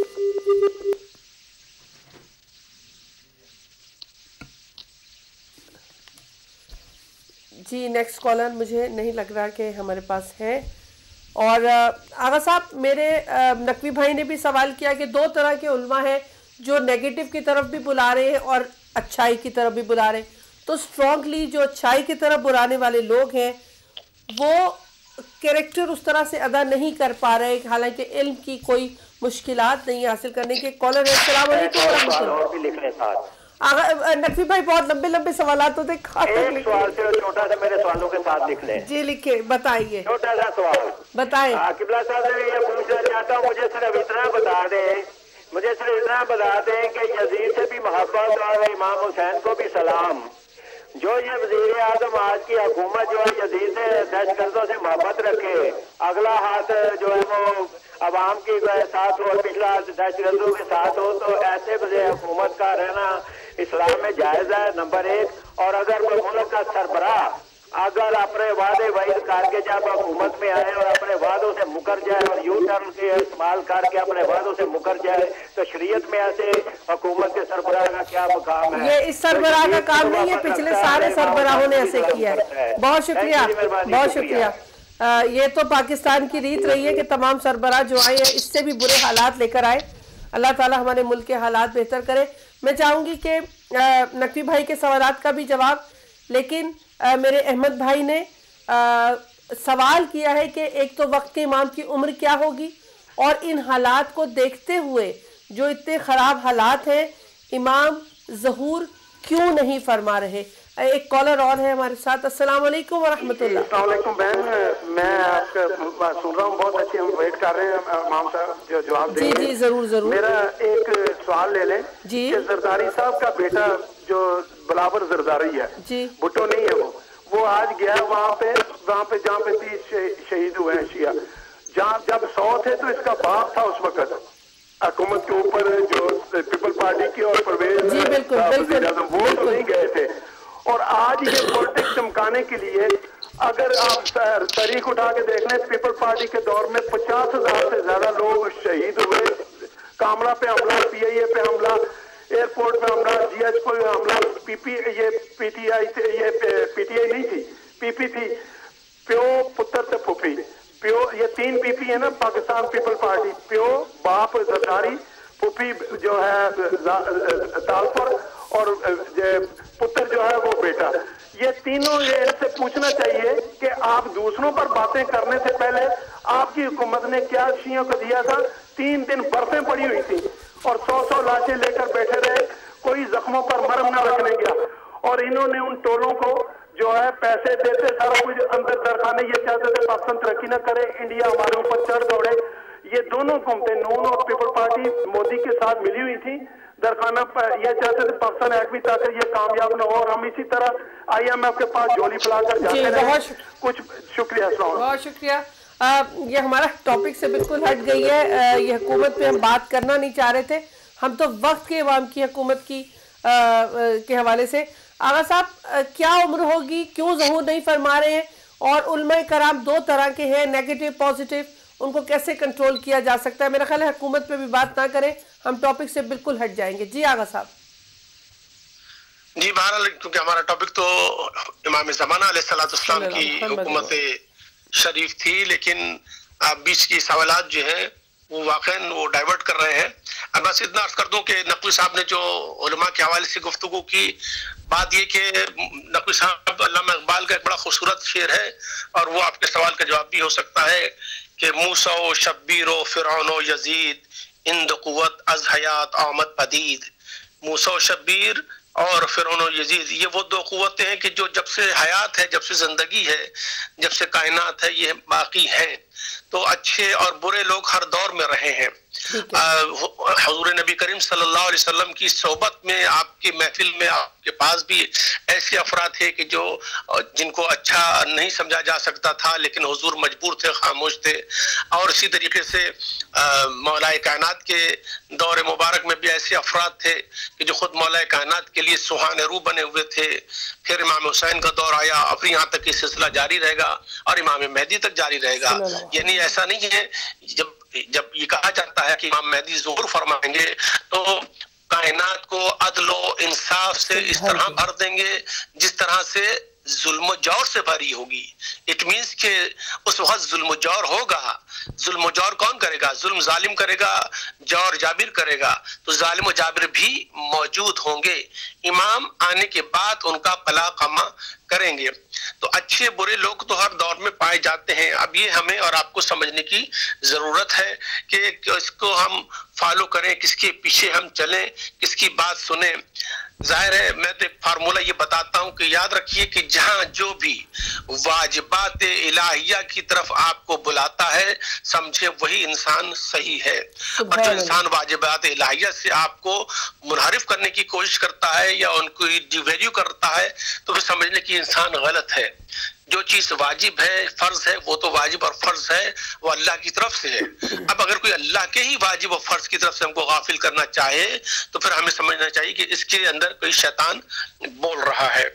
A: جی نیکسٹ کالر مجھے نہیں لگ رہا کہ ہمارے پاس ہے. اور آغا صاحب میرے نقوی بھائی نے بھی سوال کیا کہ دو طرح کے علماء ہیں جو نیگیٹو کی طرف بھی بلا رہے ہیں اور اچھائی کی طرف بھی بلا رہے ہیں. تو اسٹرانگلی جو اچھائی کی طرف بلانے والے لوگ ہیں وہ کریکٹر اس طرح سے ادا نہیں کر پا رہے, حالانکہ علم کی کوئی مشکلات نہیں حاصل کرنے کے. کالر ہے. السلام علیکم ورحمۃ اللہ. آغا نقوی بھائی بہت لمبے لمبے سوالات ہوتے ہیں.
C: ایک سوال سے چھوٹا سا میرے سوالوں کے ساتھ لکھ لیں.
A: جی لکھے بتائیے.
C: چھوٹا سا سوال
A: بتائیں.
C: قبلہ صاحب سے یہ پوچھنا چاہتا ہوں, مجھے صرف اتنا بتا دیں مجھے صرف اتنا بتا دیں کہ یزید سے بھی محبت اور امام حسین کو بھی سلام. جو یہ وزیر اعظم آج کی حکومت جو ہے یزید سے دہشت گردوں سے محبت رکھے, اگلا ہاتھ جو ہے وہ عوام کی ساتھ ہو, پچھلا ہاتھ دہشت گردوں کے ساتھ ہو, تو ایسے وزیر حکومت کا رہنا اسلام میں جائز ہے نمبر ایک. اور اگر کوئی ملک کا سربراہ اگر اپنے وعدے وعید کر کے جب حکومت میں آئے اور اپنے وعدوں سے مکر جائے اور یو ٹرن کے استعمال کر کے اپنے وعدوں سے مکر جائے تو شریعت میں ایسے حکومت کے سربراہ کا کیا مقام ہے؟
A: یہ اس سربراہ کا کام نہیں ہے, پچھلے سارے سربراہوں نے ایسے کیا ہے. بہت شکریہ بہت شکریہ. یہ تو پاکستان کی ریت رہی ہے کہ تمام سربراہ جو آئے ہیں اس سے بھی برے حالات لے کر آئے. اللہ تعالی ہمارے ملک کے حالات بہتر کرے. میں چاہوں گی کہ نقوی بھائی کے سوالات کا بھی جواب, لیکن میرے احمد بھائی نے سوال کیا ہے کہ ایک تو وقت کے امام کی عمر کیا ہوگی, اور ان حالات کو دیکھتے ہوئے جو اتنے خراب حالات ہیں امام ظہور کیوں نہیں فرما رہے. एक कॉलर और है हमारे साथ। अस्सलाम वालेकुम व रहमतुल्लाह।
D: अस्सलाम वालेकुम बहन, मैं आपका सुन रहा हूँ, बहुत अच्छी, हम वेट कर रहे हैं इमाम साहब जो जवाब
A: जी
D: देंगे।
A: जी जरूर जरूर।
D: मेरा एक सवाल ले लें
A: जी।
D: कि जरदारी साहब का बेटा जो बलावर जरदारी है
A: जी,
D: भुट्टो नहीं है, वो वो आज गया वहाँ पे वहाँ पे जहाँ पे तीस शहीद हुए हैं शिया, जहाँ जब सौ थे तो इसका बाप था उस वक्त हुकूमत के ऊपर, जो पीपल पार्टी की और परवेज
A: जी बिल्कुल बिल्कुल
D: वो तो नहीं गए थे। और आज ये पॉलिटिक्स चमकाने के लिए अगर आप तारीख उठा के देख लें, पीपल पार्टी के दौर में पचास हजार से ज्यादा लोग शहीद हुए। कामला पे हमला, पी आई ए पे हमला, एयरपोर्ट पे हमला, जी एच पे हमला, पीपी ये पीटीआई ये पीटीआई नहीं थी, पीपी थी, प्यो पुत्र से फूफी, प्यो ये तीन पीपी है ना पाकिस्तान पीपल पार्टी, प्यो बाप जरदारी, फूफी जो है तालपुर और पुत्र जो है वो बेटा। ये तीनों, ये इनसे पूछना चाहिए कि आप दूसरों पर बातें करने से पहले आपकी हुकूमत ने क्या शियों को दिया था। तीन दिन बर्फें पड़ी हुई थी और सौ सौ लाशें लेकर बैठे रहे, कोई जख्मों पर मरहम न रखने गया। और इन्होंने उन टोलों को जो है पैसे देते, सारा कुछ अंदर दरखाने, ये चाहते थे पाकिस्तान तरक्की न करे, इंडिया हमारे ऊपर चढ़ दौड़े। ये दोनों हुकूमतें नून और पीपल पार्टी मोदी के साथ मिली हुई थी, दरखाना ये चाहते थे पाकिस्तान एक्ट ताकि ये कामयाब न हो, और हम इसी तरह आई एम एफ के पास झोली फैलाकर जाते रहे। कुछ शुक्रिया,
A: बहुत शुक्रिया। आ, ये हमारा टॉपिक से बिल्कुल हट गई है। आ, ये हुकूमत पे हम बात करना नहीं चाह रहे थे, हम तो वक्त के अवाम की हुकूमत की आ, आ, के हवाले से। आगा साहब, क्या उम्र होगी, क्यों ज़हूर नहीं फरमा रहे हैं, और उलमा कराम दो तरह के हैं, नेगेटिव पॉजिटिव, उनको कैसे कंट्रोल किया जा सकता है? मेरा ख्याल है हुकूमत पे भी बात ना करें, हम टॉपिक से बिल्कुल हट जाएंगे। जी आगा साहब।
B: जी बहरहाल, क्योंकि हमारा टॉपिक तो इमाम ज़मान अलैहिस्सलाम की हुकूमत शरीफ थी, लेकिन आप बीच की सवालात जो है वो वाकई वो डाइवर्ट कर रहे हैं। अब बस इतना अर्ज कर दूं कि नकवी साहब ने जो उलमा के हवाले से गुफ्तगू की, बात ये कि नकवी साहब अल्लामा इकबाल का एक बड़ा खूबसूरत शेर है, और वो आपके सवाल का जवाब भी हो सकता है कि मूसा व शब्बीर व फिरौन व यजीद इंद कुव्वत अज हयात आमद पदीद। मूसा व शब्बीर और फिरौन व यजीद, ये वो दो कुव्वतें हैं कि जो जब से हयात है, जब से जिंदगी है, जब से कायनात है, ये बाकी है। तो अच्छे और बुरे लोग हर दौर में रहे हैं। हुजूर नबी करीम सल्लल्लाहु अलैहि वसल्लम की सोबत में, आपकी महफिल में, आपके पास भी ऐसे अफराद थे कि जो जिनको अच्छा नहीं समझा जा सकता था, लेकिन हुजूर मजबूर थे, खामोश थे। और इसी तरीके से मौलाए कायनात के दौर मुबारक में भी ऐसे अफराद थे कि जो खुद मौलाए कायनात के लिए सुहाने रू बने हुए थे। फिर इमाम हुसैन का दौर आया, अब यहाँ तक ये सिलसिला जारी रहेगा और इमाम मेहदी तक जारी रहेगा। यानी ऐसा नहीं है, जब जब ये कहा जाता है कि इमाम मेहदी ज़ुहूर फरमाएंगे तो कायनात को अदलो इंसाफ से इस तरह भर देंगे जिस तरह से जुल्म जौर से भरी होगी। इट मीन्स के उस वक्त जुल्म जौर होगा। जुल्म जौर कौन करेगा? जुल्म जालिम करेगा, जौर जाबिर करेगा, तो जालिम जाबिर भी मौजूद होंगे। इमाम आने के बाद उनका कला कमा करेंगे। तो अच्छे बुरे लोग तो हर दौर में पाए जाते हैं। अब ये हमें और आपको समझने की जरूरत है कि इसको हम फॉलो करें, किसके पीछे हम चलें, किसकी बात सुने। जाहिर है, मैं तो एक फार्मूला ये बताता हूं कि याद रखिए कि जहां जो भी वाजिबात इलाहिया की तरफ आपको बुलाता है, समझे वही इंसान सही है। और जो इंसान वाजिबात इलाहिया से आपको मुनहरिफ करने की कोशिश करता है या उनको डिवैल्यू करता है, तो फिर समझ लें कि इंसान गलत है। जो चीज वाजिब है, फर्ज है, वो तो वाजिब और फर्ज है, वो अल्लाह की तरफ से है। अब अगर कोई अल्लाह के ही वाजिब और फर्ज की तरफ से हमको गाफिल करना चाहे, तो फिर हमें समझना चाहिए कि इसके अंदर कोई शैतान बोल रहा है।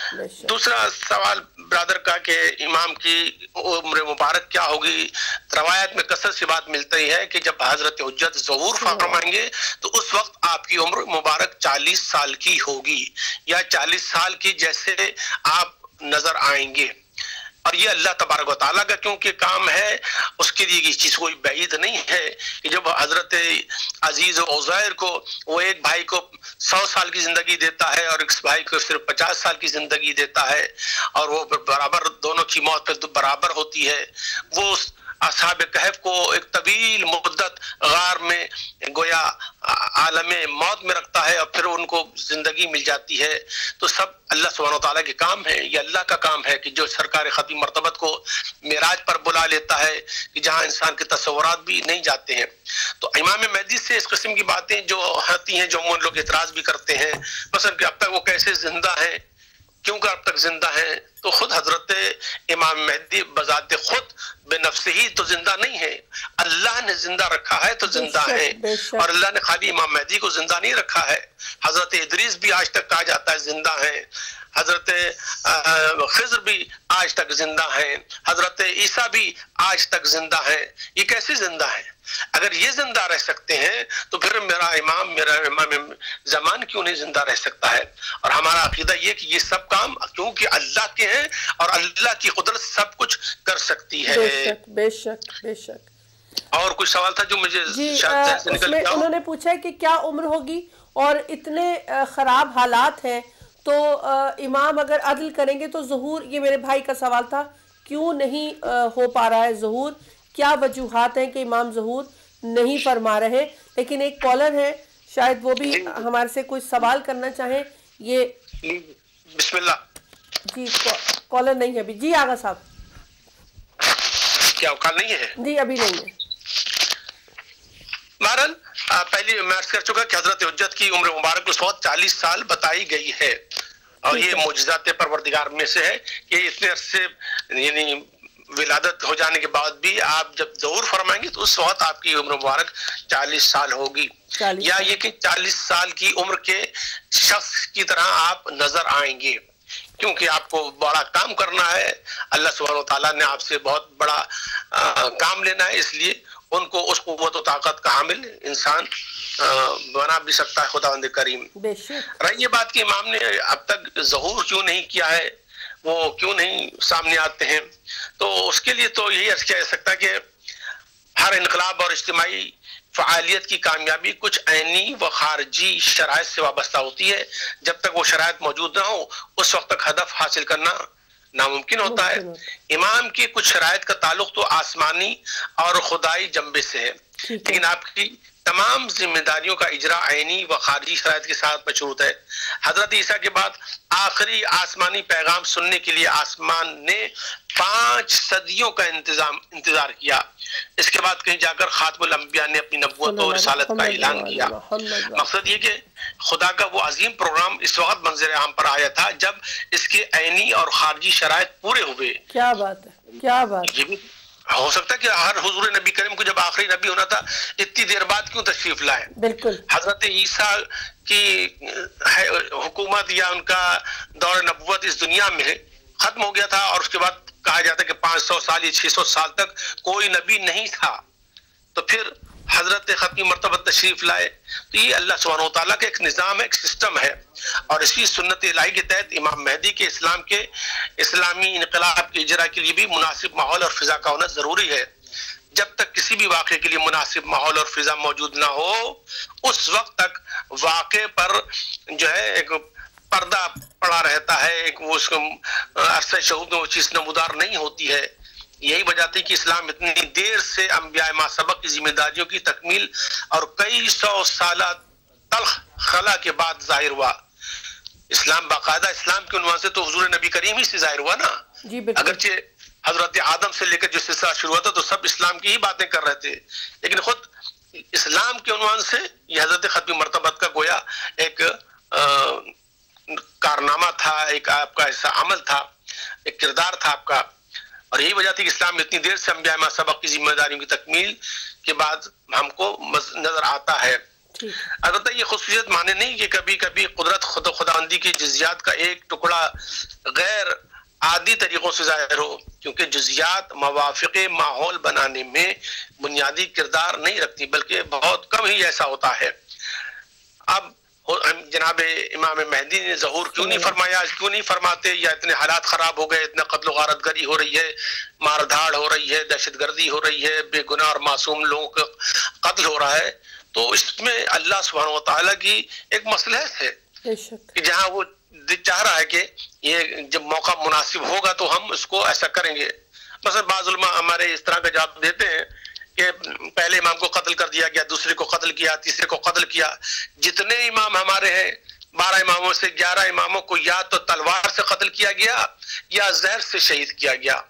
B: दूसरा सवाल ब्रदर का कि इमाम की उम्र मुबारक क्या होगी। रवायत में कसरत से बात मिलती है कि जब हजरत हुज्जत ज़हूर फरमाएंगे तो उस वक्त आपकी उम्र मुबारक चालीस साल की होगी, या चालीस साल की जैसे आप नजर आएंगे। और ये अल्लाह तबारक व तआला का क्योंकि काम है, उसके लिए ये चीज कोई बैद नहीं है कि जब हजरत अजीज उज़ैर को वो एक भाई को सौ साल की जिंदगी देता है और एक भाई को सिर्फ पचास साल की जिंदगी देता है, और वो बराबर दोनों की मौत पे बराबर होती है। वो असहाब कहफ को एक तवील मुद्दत गार में गोया عالم موت میں رکھتا ہے اور پھر ان کو زندگی مل جاتی ہے، تو سب اللہ سبحانہ و تعالیٰ کے کام ہے. یہ اللہ کا کام ہے کہ جو سرکار ختمی مرتبت کو معراج پر بلا لیتا ہے کہ جہاں انسان کے تصورات بھی نہیں جاتے ہیں. تو امام مہدی سے اس قسم کی باتیں جو آتی ہیں جو عموماً لوگ اعتراض بھی کرتے ہیں، مثلا کہ اب تک وہ کیسے زندہ ہیں، کیوں کہ اب تک زندہ ہیں، تو خود حضرت امام مہدی بذات خود بے نفس ہی تو زندہ نہیں ہے، اللہ نے زندہ رکھا ہے تو زندہ ہے. اور اللہ نے خالی امام مہدی کو زندہ نہیں رکھا ہے، حضرت ادریس بھی آج تک کہا جاتا ہے زندہ ہے، حضرت خضر بھی آج تک زندہ ہیں، حضرت عیسیٰ بھی آج تک زندہ ہیں. یہ کیسے زندہ ہیں؟ اگر یہ زندہ رہ سکتے ہیں تو پھر میرا امام میرا امام زمان کیوں نہیں زندہ رہ سکتا ہے؟ اور ہمارا عقیدہ یہ کہ یہ سب کام کیونکہ اللہ کے ہیں اور اللہ کی قدرت سب کچھ کر سکتی ہے.
A: بے شک بے شک بے شک.
B: اور کوئی سوال تھا جو مجھے
A: جی
B: شاید سے نکل گیا؟
A: انہوں نے پوچھا ہے کہ کیا عمر ہوگی اور اتنے خراب حالات ہیں تو امام اگر عدل کریں گے تو ظہور، یہ میرے بھائی کا سوال تھا، کیوں نہیں ہو پا رہا ہے ظہور؟ کیا وجوہات ہیں کہ امام ظہور نہیں فرما رہے؟ لیکن ایک کالر ہے، شاید وہ بھی ہمارے سے کوئی سوال کرنا چاہیں. یہ
B: بسم اللہ.
A: جی کالر نہیں ہے ابھی. جی آغا صاحب.
B: کیا کال نہیں ہے؟
A: جی ابھی نہیں ہے.
B: بہرحال پہلی میں عرض کر چکا کہ حضرت حجت کی عمر مبارک اس وقت چالیس سال بتائی گئی ہے، اور یہ معجزات پروردگار میں سے ہے کہ اتنے عرصے یعنی ولادت ہو جانے کے بعد بھی آپ جب ظہور فرمائیں گے تو اس وقت آپ کی عمر مبارک چالیس سال ہوگی، یا یہ کہ چالیس سال کی عمر کے شخص کی طرح آپ نظر آئیں گے، کیونکہ آپ کو بڑا کام کرنا ہے. اللہ سبحانہ و تعالیٰ نے آپ سے بہت بڑا کام لینا ہے، اس لیے ان کو اس قوت و طاقت کا حامل انسان بنا بھی سکتا ہے خداوند کریم. رہی یہ بات کہ امام نے اب تک ظہور کیوں نہیں کیا ہے، وہ کیوں نہیں سامنے آتے ہیں، تو اس کے لیے تو یہی عرض کیا جا سکتا ہے کہ ہر انقلاب اور اجتماعی فعالیت کی کامیابی کچھ عینی و خارجی شرائط سے وابستہ ہوتی ہے. جب تک وہ شرائط موجود نہ ہو اس وقت تک ہدف حاصل کرنا ناممکن ہوتا ہے. امام کی کچھ شرائط کا تعلق تو آسمانی اور خدائی جنبے سے ہے، لیکن آپ کی تمام ذمہ داریوں کا اجرا عینی و خارجی شرائط کے ساتھ مشروط ہے. حضرت عیسیٰ کے بعد آخری آسمانی پیغام سننے کے لیے آسمان نے پانچ صدیوں کا انتظام انتظار کیا. اس کے بعد کہیں جا کر خاتم الانبیاء نے اپنی نبوت اور رسالت کا اعلان کیا. مقصد یہ کہ خدا کا وہ عظیم پروگرام اس وقت منظر عام پر آیا تھا جب اس کے عینی اور خارجی شرائط پورے ہوئے.
A: کیا بات ہے، کیا بات.
B: یہ بھی ہو سکتا ہے کہ ہر حضور نبی کریم کو جب آخری نبی ہونا تھا اتنی دیر بعد کیوں تشریف لائے.
A: بالکل.
B: حضرت عیسیٰ کی حکومت یا ان کا دور نبوت اس دنیا میں ختم ہو گیا تھا، اور اس کے بعد کہا جاتا ہے کہ پانچ سو سال یا چھ سو سال تک کوئی نبی نہیں تھا. تو پھر حضرت ختمی مرتبہ تشریف لائے. تو یہ اللہ سبحانہ و تعالیٰ کا ایک نظام ہے، ایک سسٹم ہے، اور اسی سنت الہی کے تحت امام مہدی کے اسلام کے اسلامی انقلاب کے اجرا کے لیے بھی مناسب ماحول اور فضا کا ہونا ضروری ہے. جب تک کسی بھی واقعے کے لیے مناسب ماحول اور فضا موجود نہ ہو اس وقت تک واقعے پر جو ہے ایک پردہ پڑا رہتا ہے، ایک وہ اس عرصہ شہود میں وہ چیز نمودار نہیں ہوتی ہے. یہی وجہ تھی کہ اسلام اتنی دیر سے انبیاء ما سبق کی ذمہ داریوں کی تکمیل اور کئی سو سالہ تلخ خلا کے بعد ظاہر ہوا. اسلام باقاعدہ اسلام کے عنوان سے تو حضور نبی کریم ہی سے ظاہر ہوا نا. اگرچہ حضرت آدم سے لے کر جو سلسلہ شروع ہوا تھا تو سب اسلام کی ہی باتیں کر رہے تھے، لیکن خود اسلام کے عنوان سے یہ حضرت ختمی مرتبت کا گویا ایک کارنامہ تھا، ایک آپ کا ایسا عمل تھا، ایک کردار تھا آپ کا. اور یہی وجہ تھی کہ اسلام اتنی دیر سے انبیاء ما سبق کی ذمہ داریوں کی تکمیل کے بعد ہم کو نظر آتا ہے. البتہ یہ خصوصیت مانے نہیں کہ کبھی کبھی قدرت خود خداوندی کی جزیات کا ایک ٹکڑا غیر عادی طریقوں سے ظاہر ہو، کیونکہ جزیات موافق ماحول بنانے میں بنیادی کردار نہیں رکھتی، بلکہ بہت کم ہی ایسا ہوتا ہے. اب جناب امام مہدی نے ظہور کیوں نہیں فرمایا، کیوں نہیں فرماتے، یا اتنے حالات خراب ہو گئے، اتنا قتل و غارت گری ہو رہی ہے، مار دھاڑ ہو رہی ہے، دہشت گردی ہو رہی ہے، بے گناہ اور معصوم لوگوں کا قتل ہو رہا ہے، تو اس میں اللہ سبحانہ و تعالیٰ کی ایک مصلحت ہے کہ جہاں وہ چاہ رہا ہے کہ یہ جب موقع مناسب ہوگا تو ہم اس کو ایسا کریں گے. مثلا بعض علماء ہمارے اس طرح کا جواب دیتے ہیں کہ پہلے امام کو قتل کر دیا گیا، دوسرے کو قتل کیا، تیسرے کو قتل کیا. جتنے امام ہمارے ہیں بارہ اماموں سے گیارہ اماموں کو یا تو تلوار سے قتل کیا گیا یا زہر سے شہید کیا گیا.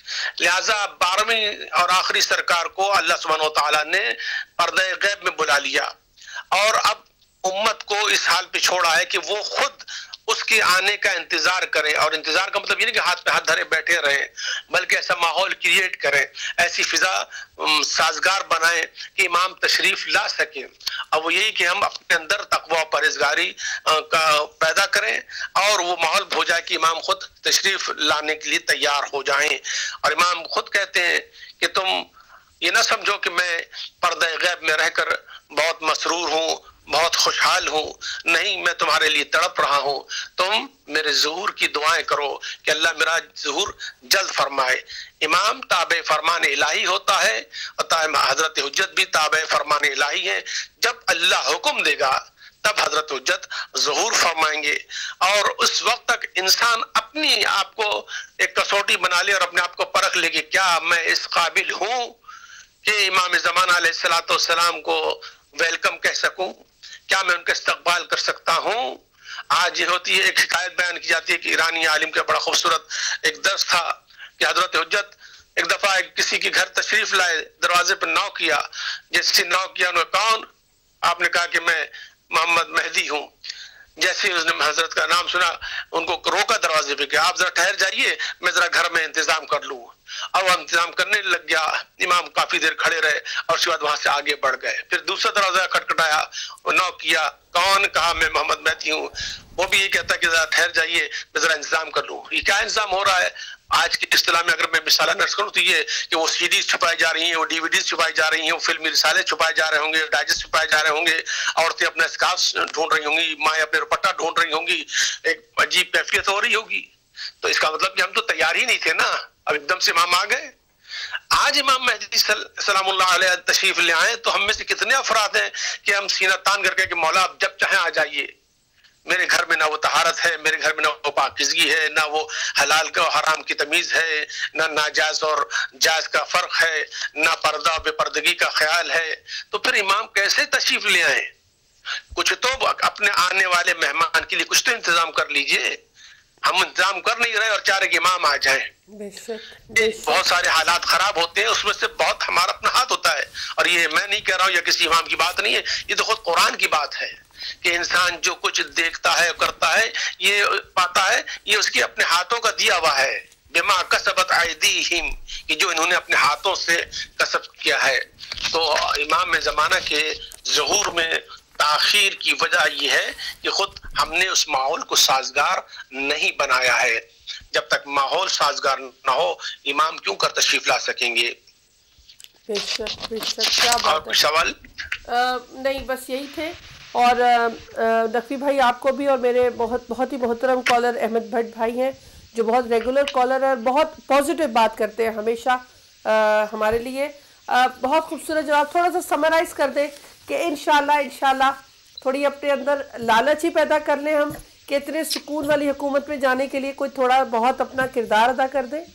B: لہذا بارہویں اور آخری سرکار کو اللہ سبحانہ و تعالیٰ نے پردہ غیب میں بلا لیا اور اب امت کو اس حال پہ چھوڑا ہے کہ وہ خود اس کے آنے کا انتظار کریں. اور انتظار کا مطلب یہ نہیں کہ ہاتھ پہ ہاتھ دھرے بیٹھے رہیں، بلکہ ایسا ماحول کریٹ کریں، ایسی فضا سازگار بنائیں کہ امام تشریف لا سکیں. اب وہ یہی کہ ہم اپنے اندر تقوی و پرہیزگاری کا پیدا کریں اور وہ ماحول ہو جائے کہ امام خود تشریف لانے کے لیے تیار ہو جائیں. اور امام خود کہتے ہیں کہ تم یہ نہ سمجھو کہ میں پردہ غیب میں رہ کر بہت مسرور ہوں، بہت خوشحال ہوں، نہیں، میں تمہارے لیے تڑپ رہا ہوں. تم میرے ظہور کی دعائیں کرو کہ اللہ میرا ظہور جلد فرمائے. امام تابع فرمان الہی ہوتا ہے اور حضرت حجت بھی تابع فرمان الہی ہے. جب اللہ حکم دے گا تب حضرت حجت ظہور فرمائیں گے، اور اس وقت تک انسان اپنی آپ کو ایک کسوٹی بنا لے اور اپنے آپ کو پرکھ لے کہ کیا میں اس قابل ہوں کہ امام زمان علیہ الصلوۃ والسلام کو ویلکم کہہ سکوں، کیا میں ان کا استقبال کر سکتا ہوں. آج یہ ہوتی ہے، ایک حکایت بیان کی جاتی ہے کہ ایرانی عالم کا بڑا خوبصورت ایک درس تھا کہ حضرت حجت ایک دفعہ کسی کے گھر تشریف لائے، دروازے پر نوک کیا. جیسے نوک کیا انہوں نے کون؟ آپ نے کہا کہ میں محمد مہدی ہوں. جیسے اس نے حضرت کا نام سنا ان کو روکا دروازے پہ کہ آپ ذرا ٹھہر جائیے، میں ذرا گھر میں انتظام کر لوں. اور وہ انتظام کرنے لگ گیا. امام کافی دیر کھڑے رہے اور اس کے بعد وہاں سے آگے بڑھ گئے. پھر دوسرا دروازہ کھٹکھٹایا، نوک کیا، کون؟ کہا میں محمد مہدی ہوں. وہ بھی یہ کہتا کہ ذرا ٹھہر جائیے، میں ذرا انتظام کر لوں. یہ کیا انتظام ہو رہا ہے؟ آج کی اصطلاح میں اگر میں مثالہ نرس کروں تو یہ کہ وہ سی ڈیز چھپائی جا رہی ہیں، وہ ڈی وی ڈیز چھپائی جا رہی ہیں، وہ فلمی رسالے چھپائے جا رہے ہوں گے، ڈائجسٹ چھپائے جا رہے ہوں گے، عورتیں اپنا اسکارف ڈھونڈ رہی ہوں گی، مائیں اپنے دوپٹہ ڈھونڈ رہی ہوں گی، ایک عجیب کیفیت ہو رہی ہوگی. تو اس کا مطلب کہ ہم تو تیار ہی نہیں تھے نا، اب ایک دم سے امام آ گئے. آج امام مہدی سلام اللہ علیہ تشریف لے آئے تو ہم میں سے کتنے افراد ہیں کہ ہم سینہ تان کر کے کہ مولا آپ جب چاہیں آ جائیے. میرے گھر میں نہ وہ طہارت ہے، میرے گھر میں نہ وہ پاکیزگی ہے، نہ وہ حلال کا حرام کی تمیز ہے، نہ ناجائز اور جائز کا فرق ہے، نہ پردہ اور بے پردگی کا خیال ہے. تو پھر امام کیسے تشریف لے آئیں؟ کچھ تو اپنے آنے والے مہمان کے لیے کچھ تو انتظام کر لیجئے. ہم انتظام کر نہیں رہے اور چاہ رہے کہ امام آ جائیں. بہت سارے حالات خراب ہوتے ہیں، اس میں سے بہت ہمارا اپنا ہاتھ ہوتا ہے. اور یہ میں نہیں کہہ رہا ہوں یا کسی امام کی بات نہیں ہے، یہ تو خود قرآن کی بات ہے کہ انسان جو کچھ دیکھتا ہے کرتا ہے یہ پاتا ہے، یہ اس کے اپنے ہاتھوں کا دیا ہوا ہے. بما کسبت ایدیہم، کہ جو انہوں نے اپنے ہاتھوں سے کسب کیا ہے. تو امام زمانہ کے ظہور میں تاخیر کی وجہ یہ ہے کہ خود ہم نے اس ماحول کو سازگار نہیں بنایا ہے. جب تک ماحول سازگار نہ ہو امام کیوں کر تشریف لا سکیں گے؟
A: بے شک بے شک. کیا بات ہے.
B: سوال
A: نہیں بس یہی تھے. اور نقوی بھائی آپ کو بھی، اور میرے بہت بہت ہی محترم کالر احمد بھٹ بھائی ہیں جو بہت ریگولر کالر ہے، بہت پازیٹیو بات کرتے ہیں ہمیشہ ہمارے لیے. بہت خوبصورت جواب. تھوڑا سا سمرائز کر دیں کہ انشاءاللہ انشاءاللہ تھوڑی اپنے اندر لالچ ہی پیدا کر لیں ہم کہ اتنے سکون والی حکومت میں جانے کے لیے کوئی تھوڑا بہت اپنا کردار ادا کر دیں.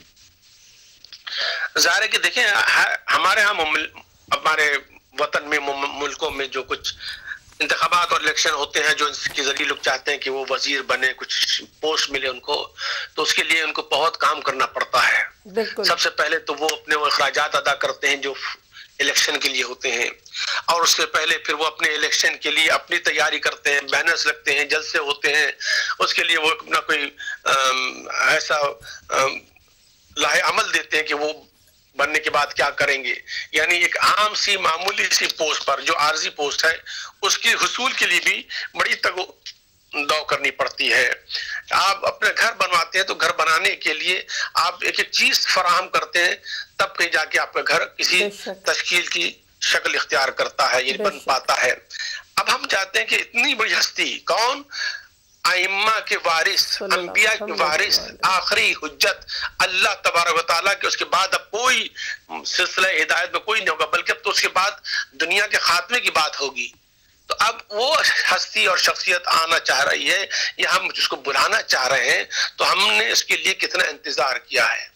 B: ظاہر ہے کہ دیکھیں ہمارے ہاں ہمارے وطن میں ملکوں میں جو کچھ انتخابات اور الیکشن ہوتے ہیں، جو اس کے ذریعے لوگ چاہتے ہیں کہ وہ وزیر بنے، کچھ پوسٹ ملے ان کو، تو اس کے لیے ان کو بہت کام کرنا پڑتا ہے. سب سے پہلے تو وہ اپنے وہ اخراجات ادا کرتے ہیں جو الیکشن کے لیے ہوتے ہیں، اور اس سے پہلے پھر وہ اپنے الیکشن کے لیے اپنی تیاری کرتے ہیں، بینرز لگتے ہیں، جلسے ہوتے ہیں، اس کے لیے وہ اپنا کوئی ایسا لاہ عمل دیتے ہیں کہ وہ بننے کے بعد کیا کریں گے. یعنی ایک عام سی معمولی سی پوسٹ پر جو عارضی پوسٹ ہے اس کی حصول کے لیے بھی بڑی تگو دو کرنی پڑتی ہے. آپ اپنے گھر بنواتے ہیں تو گھر بنانے کے لیے آپ ایک ایک چیز فراہم کرتے ہیں، تب کہیں جا کے آپ کا گھر کسی تشکیل کی شکل اختیار کرتا ہے، یہ بن پاتا ہے. اب ہم چاہتے ہیں کہ اتنی بڑی ہستی کون؟ ائمہ کے وارث، انبیاء کے وارث، آخری حجت اللہ تبارک و تعالیٰ کے، اس کے بعد اب کوئی سلسلہ ہدایت میں کوئی نہیں ہوگا، بلکہ اب تو اس کے بعد دنیا کے خاتمے کی بات ہوگی. تو اب وہ ہستی اور شخصیت آنا چاہ رہی ہے یا ہم اس کو بلانا چاہ رہے ہیں، تو ہم نے اس کے لیے کتنا انتظار کیا ہے.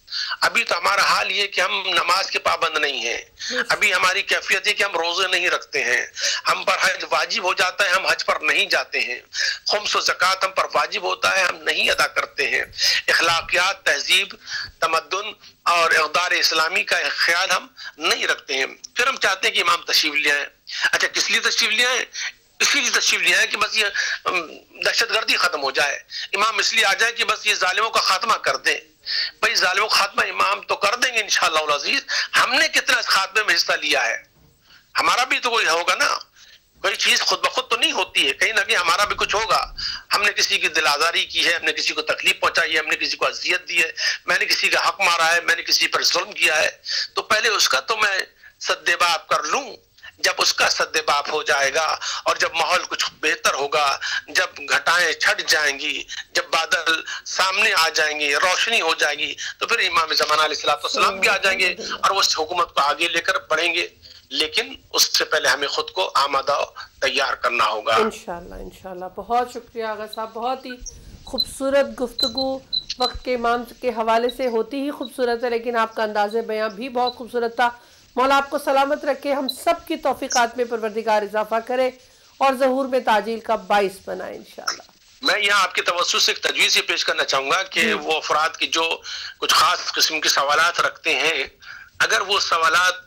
B: ابھی تو ہمارا حال یہ کہ ہم نماز کے پابند نہیں ہیں، ابھی ہماری کیفیت ہے کہ ہم روزے نہیں رکھتے ہیں، ہم پر حج واجب ہو جاتا ہے ہم حج پر نہیں جاتے ہیں، خمس و زکوٰۃ ہم پر واجب ہوتا ہے ہم نہیں ادا کرتے ہیں، اخلاقیات، تہذیب، تمدن اور اقدار اسلامی کا خیال ہم نہیں رکھتے ہیں۔ پھر ہم چاہتے ہیں کہ امام تشریف لے آئیں۔ اچھا کس لیے تشریف لے آئیں؟ اسی لیے تشریف لے آئے کہ بس یہ دہشت گردی ختم ہو جائے، امام اس لیے آ جائے کہ بس یہ ظالموں کا خاتمہ کر دیں۔ بھائی ظالموں کا خاتمہ امام تو کر دیں گے انشاءاللہ العزیز، ہم نے کتنا اس خاتمے میں حصہ لیا ہے؟ ہمارا بھی تو کوئی ہوگا نا، کوئی چیز خود بخود تو نہیں ہوتی ہے، کہیں نہ کہیں ہمارا بھی کچھ ہوگا۔ ہم نے کسی کی دل آزاری کی ہے، ہم نے کسی کو تکلیف پہنچائی ہے، ہم نے کسی کو اذیت دی ہے، میں نے کسی کا حق مارا ہے، میں نے کسی پر ظلم کیا ہے، تو پہلے اس کا تو میں سدباب کر لوں۔ جب اس کا سدباب ہو جائے گا اور جب ماحول کچھ بہتر ہوگا، جب گھٹائیں چھٹ جائیں گی، جب بادل سامنے آ جائیں گے، روشنی ہو جائے گی، تو پھر امام زمان علیہ السلام بھی آ جائیں گے اور وہ اس حکومت کو آگے لے کر بڑھیں گے، لیکن اس سے پہلے ہمیں خود کو آمادہ تیار کرنا ہوگا۔
A: انشاءاللہ انشاءاللہ۔ بہت شکریہ آغا صاحب، بہت ہی خوبصورت گفتگو وقت کے امام کے حوالے سے ہوتی ہی خوبصورت ہے، لیکن آپ کا انداز بیاں بھی بہت خوبصورت تھا۔ مولا آپ کو سلامت رکھے، ہم سب کی توفیقات میں پروردگار اضافہ کرے اور ظہور میں تعجیل کا باعث بنائے انشاءاللہ۔
B: میں یہاں آپ کی توسط سے ایک تجویز یہ پیش کرنا چاہوں گا کہ وہ افراد کی جو کچھ خاص قسم کے سوالات رکھتے ہیں، اگر وہ سوالات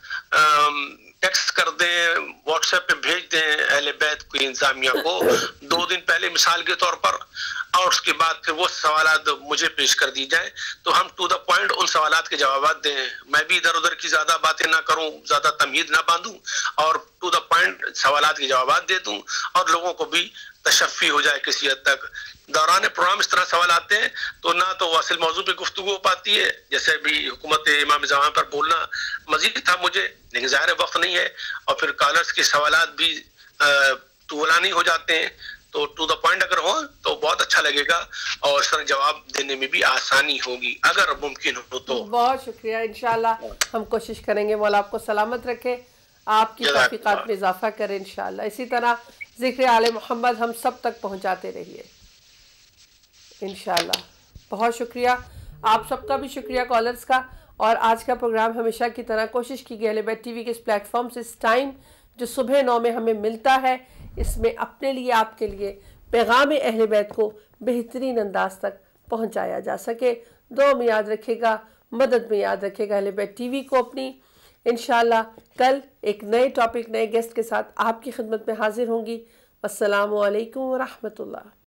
B: ٹیکسٹ کر دیں، واٹس ایپ پہ بھیج دیں اہل بیت کی انتظامیہ کو دو دن پہلے مثال کے طور پر، اور اس کے بعد پھر وہ سوالات مجھے پیش کر دی جائیں تو ہم ٹو دا پوائنٹ ان سوالات کے جوابات دیں، میں بھی ادھر ادھر کی زیادہ باتیں نہ کروں، زیادہ تمہید نہ باندھوں، اور ٹو دا پوائنٹ سوالات کے جوابات دے دوں اور لوگوں کو بھی تشفی ہو جائے کسی حد تک۔ دوران پروگرام اس طرح سوال آتے ہیں تو نہ تو واصل موضوع پہ گفتگو ہو پاتی ہے، جیسے بھی حکومت امام زمان پر بولنا مزید تھا مجھے، لیکن ظاہر وقت نہیں ہے، اور پھر کالرز کے سوالات بھی طولانی ہو جاتے ہیں، تو ٹو دا پوائنٹ اگر ہو تو بہت اچھا لگے گا اور اس طرح جواب دینے میں بھی آسانی ہوگی اگر ممکن ہو تو۔
A: بہت شکریہ، انشاءاللہ ہم کوشش کریں گے، مولا آپ کو سلامت رکھے، آپ کی توفیقات میں اضافہ کرے انشاءاللہ۔ اسی طرح ذکر آل محمد ہم سب تک پہنچاتے رہیے انشاءاللہ۔ بہت شکریہ، آپ سب کا بھی شکریہ کالرز کا۔ اور آج کا پروگرام ہمیشہ کی طرح کوشش کی گئی اہلبیت ٹی وی کے اس پلیٹ فارم سے اس ٹائم جو صبح نو میں ہمیں ملتا ہے، اس میں اپنے لیے آپ کے لیے پیغام اہل بیت کو بہترین انداز تک پہنچایا جا سکے۔ دعا میں یاد رکھے گا، مدد میں یاد رکھے گا اہلبیت ٹی وی کو اپنی۔ انشاءاللہ کل ایک نئے ٹاپک، نئے گیسٹ کے ساتھ آپ کی خدمت میں حاضر ہوں گی۔ السلام علیکم ورحمۃ اللہ۔